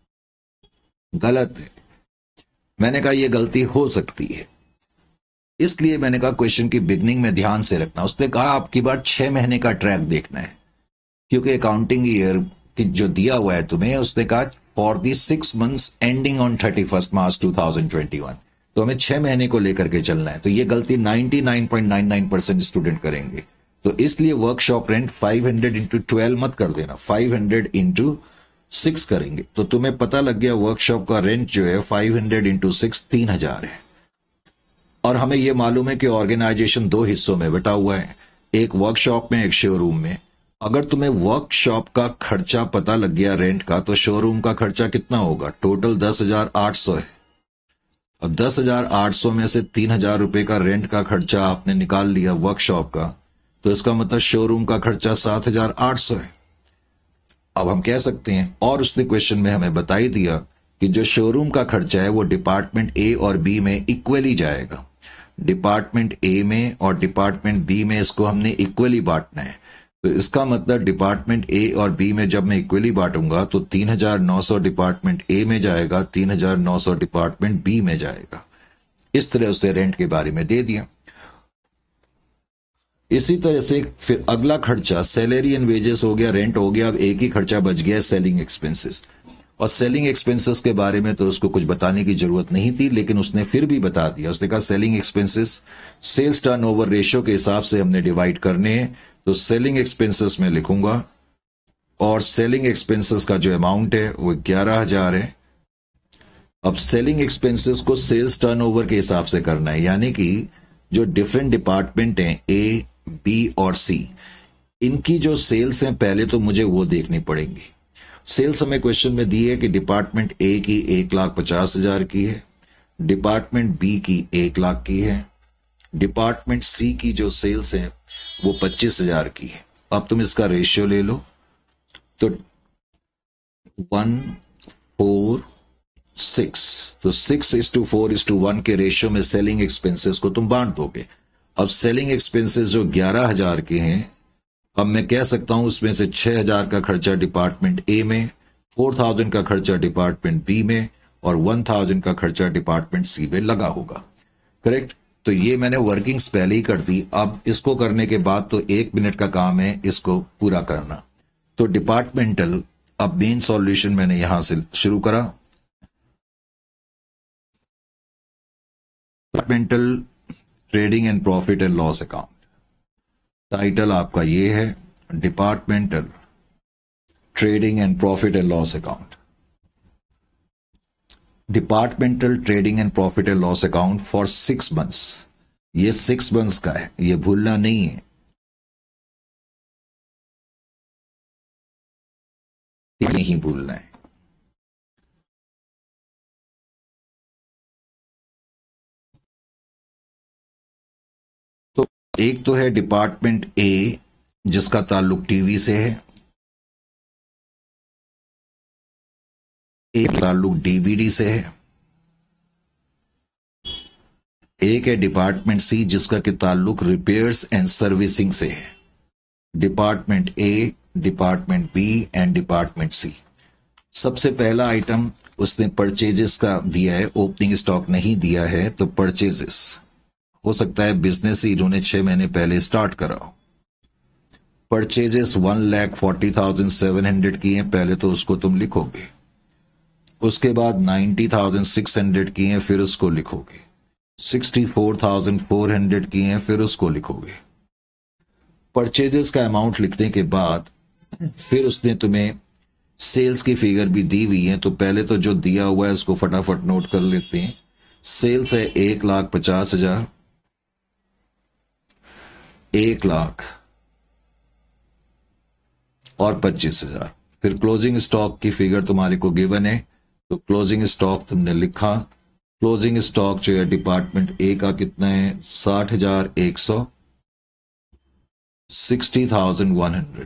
गलत है। मैंने कहा यह गलती हो सकती है, इसलिए मैंने कहा क्वेश्चन की बिगनिंग में ध्यान से रखना। उसने कहा आपकी बार 6 महीने का ट्रैक देखना है, क्योंकि अकाउंटिंग ईयर की जो दिया हुआ है तुम्हें, उसने कहा for the 6 months ending on 31 March 2021, तो हमें 6 महीने को लेकर के चलना है। तो ये गलती 99.99% स्टूडेंट करेंगे। तो इसलिए वर्कशॉप रेंट 500 इंटू 12 मत कर देना, 500 इंटू 6 करेंगे। तो तुम्हें पता लग गया वर्कशॉप का रेंट जो है 500 इंटू 6 3,000 है। और हमें यह मालूम है कि ऑर्गेनाइजेशन 2 हिस्सों में बटा हुआ है, एक वर्कशॉप में, एक शोरूम में। अगर तुम्हें वर्कशॉप का खर्चा पता लग गया रेंट का, तो शोरूम का खर्चा कितना होगा, टोटल 10,800 है। अब 10,800 में से 3,000 रुपए का रेंट का खर्चा आपने निकाल लिया वर्कशॉप का, तो इसका मतलब शोरूम का खर्चा 7,800 है। अब हम कह सकते हैं, और उसने क्वेश्चन में हमें बता ही दिया कि जो शोरूम का खर्चा है वो डिपार्टमेंट ए और बी में इक्वली जाएगा। डिपार्टमेंट ए में और डिपार्टमेंट बी में इसको हमने इक्वली बांटना है। तो इसका मतलब डिपार्टमेंट ए और बी में जब मैं इक्वली बांटूंगा तो 3,900 डिपार्टमेंट ए में जाएगा, 3,900 डिपार्टमेंट बी में जाएगा। इस तरह उसने रेंट के बारे में दे दिया। इसी तरह से फिर अगला खर्चा सैलरी एंड वेजेस हो गया, रेंट हो गया। अब एक ही खर्चा बच गया, सेलिंग एक्सपेंसेस। और सेलिंग एक्सपेंसेस के बारे में तो उसको कुछ बताने की जरूरत नहीं थी, लेकिन उसने फिर भी बता दिया। उसने कहा selling expenses sales turnover ratio के हिसाब से हमने डिवाइड करने हैं। तो सेलिंग एक्सपेंसेस में लिखूंगा, और सेलिंग एक्सपेंसेस का जो अमाउंट है वो 11,000 है। अब सेलिंग एक्सपेंसेस को सेल्स टर्नओवर के हिसाब से करना है, यानी कि जो डिफरेंट डिपार्टमेंट हैं ए, बी और सी, इनकी जो सेल्स हैं पहले तो मुझे वो देखनी पड़ेंगी। सेल्स हमें क्वेश्चन में दी है कि डिपार्टमेंट ए की 1,50,000 की है, डिपार्टमेंट बी की 1 लाख की है, डिपार्टमेंट सी की जो सेल्स है वो 25,000 की है। अब तुम इसका रेशियो ले लो, तो 1:4:6, तो 6:4:1 के रेशियो में सेलिंग एक्सपेंसेस को तुम बांट दोगे। अब सेलिंग एक्सपेंसेस जो 11,000 के हैं, अब मैं कह सकता हूं उसमें से 6,000 का खर्चा डिपार्टमेंट ए में, 4,000 का खर्चा डिपार्टमेंट बी में और 1,000 का खर्चा डिपार्टमेंट सी में लगा होगा। करेक्ट। तो ये मैंने वर्किंग्स पहले ही कर दी। अब इसको करने के बाद तो 1 मिनट का काम है इसको पूरा करना। तो डिपार्टमेंटल, अब मेन सॉल्यूशन मैंने यहां से शुरू करा। Departmental trading and profit and loss account, title आपका ये है, departmental trading and profit and loss account. Departmental trading and profit and loss account for 6 months. ये 6 मंथ्स का है, ये भूलना नहीं है। नहीं भूलना है। तो एक तो है डिपार्टमेंट ए जिसका ताल्लुक टीवी से है, एक ताल्लुक डीवीडी से है, एक है डिपार्टमेंट सी जिसका के ताल्लुक रिपेयर्स एंड सर्विसिंग से है। Department A, department B and department C. सबसे पहला आइटम उसने परचेजेस का दिया है, ओपनिंग स्टॉक नहीं दिया है, तो परचेजेस हो सकता है बिजनेस ही इन्होंने 6 महीने पहले स्टार्ट करा हो। परचेजेस 1,40,700 की हैं, पहले तो उसको तुम लिखोगे। उसके बाद 90,600 की हैं, फिर उसको लिखोगे। 64,400 की हैं, फिर उसको लिखोगे। परचेजेस का अमाउंट लिखने के बाद फिर उसने तुम्हें सेल्स की फिगर भी दी हुई है, तो पहले तो जो दिया हुआ है उसको फटाफट नोट कर लेते हैं। सेल्स है 1,50,000, 1,00,000 और 25,000। फिर क्लोजिंग स्टॉक की फिगर तुम्हारे को गिवन है, तो क्लोजिंग स्टॉक तुमने लिखा। क्लोजिंग स्टॉक जो है डिपार्टमेंट ए का कितना है, 60,100, 60,100,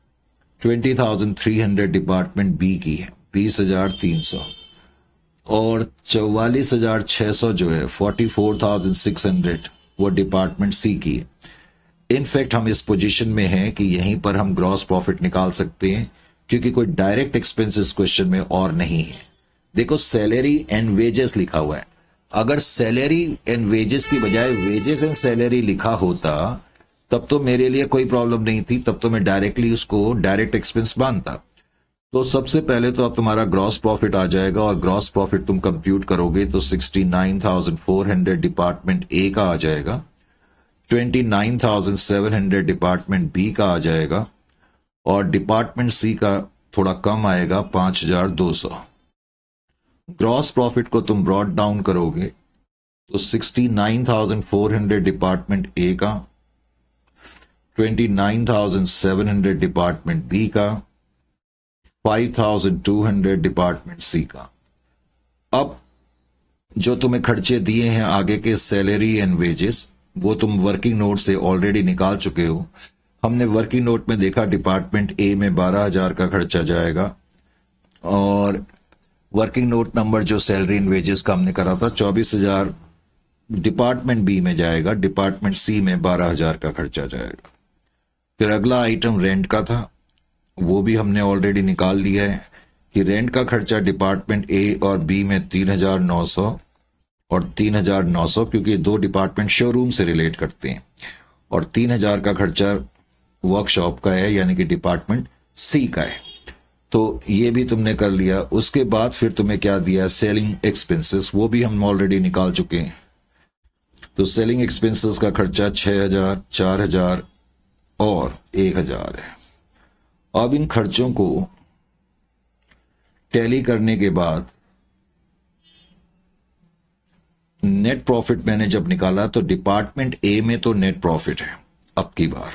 20,300 डिपार्टमेंट बी की है, 20,300, और 44,600 जो है 44,600 वो डिपार्टमेंट सी की है। इनफैक्ट हम इस पोजीशन में हैं कि यहीं पर हम ग्रॉस प्रॉफिट निकाल सकते हैं, क्योंकि कोई डायरेक्ट एक्सपेंसेस क्वेश्चन में और नहीं है। देखो सैलरी एंड वेजेस लिखा हुआ है, अगर सैलरी एंड वेजेस की बजाय वेजेस एंड सैलरी लिखा होता तब तो मेरे लिए कोई प्रॉब्लम नहीं थी, तब तो मैं डायरेक्टली उसको डायरेक्ट एक्सपेंस मानता। तो सबसे पहले तो अब तुम्हारा ग्रॉस प्रॉफिट आ जाएगा, और ग्रॉस प्रॉफिट तुम कंप्यूट करोगे तो 69,400 डिपार्टमेंट ए का आ जाएगा, 29,700 डिपार्टमेंट बी का आ जाएगा, और डिपार्टमेंट सी का थोड़ा कम आएगा 5,200। ग्रॉस प्रॉफिट को तुम ब्रॉड डाउन करोगे तो 69,400 डिपार्टमेंट ए का, 29,700 डिपार्टमेंट बी का, 5,200 डिपार्टमेंट सी का। अब जो तुम्हें खर्चे दिए हैं आगे के सैलरी एंड वेजेस, वो तुम वर्किंग नोट से ऑलरेडी निकाल चुके हो। हमने वर्किंग नोट में देखा डिपार्टमेंट ए में 12,000 का खर्चा जाएगा, और वर्किंग नोट नंबर जो सैलरी एंड वेजेस का हमने करा था 24,000 डिपार्टमेंट बी में जाएगा, डिपार्टमेंट सी में 12,000 का खर्चा जाएगा। फिर अगला आइटम रेंट का था, वो भी हमने ऑलरेडी निकाल लिया है कि रेंट का खर्चा डिपार्टमेंट ए और बी में 3,900 और 3,900, क्योंकि दो डिपार्टमेंट शोरूम से रिलेट करते हैं, और 3,000 का खर्चा वर्कशॉप का है, यानी कि डिपार्टमेंट सी का है। तो ये भी तुमने कर लिया। उसके बाद फिर तुम्हें क्या दिया, सेलिंग एक्सपेंसेस, वो भी हम ऑलरेडी निकाल चुके हैं। तो सेलिंग एक्सपेंसेस का खर्चा 6,000, 4,000 और 1,000 है। अब इन खर्चों को टैली करने के बाद नेट प्रॉफिट मैंने जब निकाला तो डिपार्टमेंट ए में तो नेट प्रॉफिट है अब की बार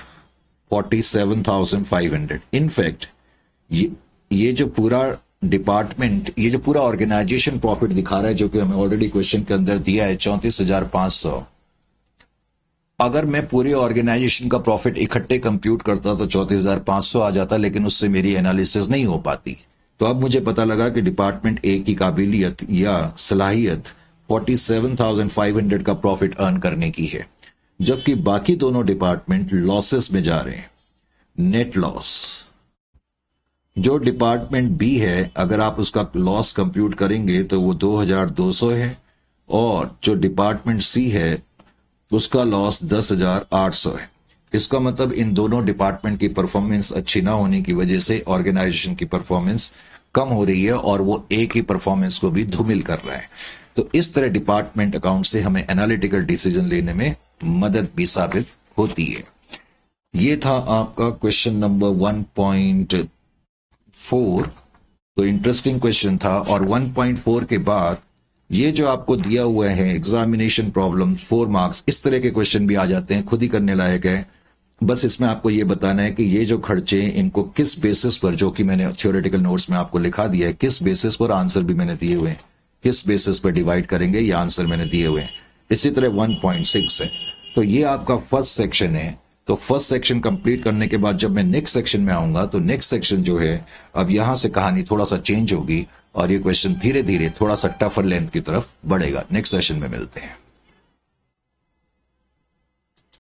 47,500। इनफैक्ट ये जो पूरा डिपार्टमेंट, ये जो पूरा ऑर्गेनाइजेशन प्रॉफिट दिखा रहा है, जो कि हमें ऑलरेडी क्वेश्चन के अंदर दिया है 34,500, अगर मैं पूरे ऑर्गेनाइजेशन का प्रॉफिट इकट्ठे कंप्यूट करता तो 34,500 आ जाता, लेकिन उससे मेरी एनालिसिस नहीं हो पाती। तो अब मुझे पता लगा कि डिपार्टमेंट ए की काबिलियत या सलाहियत 47,500 का प्रॉफिट अर्न करने की है, जबकि बाकी दोनों डिपार्टमेंट लॉसेस में जा रहे हैं, नेट लॉस। जो डिपार्टमेंट बी है, अगर आप उसका लॉस कंप्यूट करेंगे तो वो 2,200 है, और जो डिपार्टमेंट सी है उसका लॉस 10,800 है। इसका मतलब इन दोनों डिपार्टमेंट की परफॉर्मेंस अच्छी ना होने की वजह से ऑर्गेनाइजेशन की परफॉर्मेंस कम हो रही है और वो एक ही परफॉर्मेंस को भी धूमिल कर रहा है। तो इस तरह डिपार्टमेंट अकाउंट से हमें एनालिटिकल डिसीजन लेने में मदद भी साबित होती है। ये था आपका क्वेश्चन नंबर 1.4। तो इंटरेस्टिंग क्वेश्चन था। और 1.4 के बाद ये जो आपको दिया हुआ है एग्जामिनेशन प्रॉब्लम 4 मार्क्स, इस तरह के क्वेश्चन भी आ जाते हैं, खुद ही करने लायक है। बस इसमें आपको ये बताना है कि ये जो खर्चे इनको किस बेसिस पर, जो कि मैंने थ्योरेटिकल नोट्स में आपको लिखा दिया है, किस बेसिस पर, आंसर भी मैंने दिए हुए हैं, किस बेसिस पर डिवाइड करेंगे ये आंसर मैंने दिए हुए हैं। इसी तरह 1.6 है। तो ये आपका फर्स्ट सेक्शन है। तो फर्स्ट सेक्शन कंप्लीट करने के बाद जब मैं नेक्स्ट सेक्शन में आऊंगा तो नेक्स्ट सेक्शन जो है अब यहां से कहानी थोड़ा सा चेंज होगी और ये क्वेश्चन धीरे धीरे थोड़ा सा टफर लेंथ की तरफ बढ़ेगा। नेक्स्ट सेशन में मिलते हैं।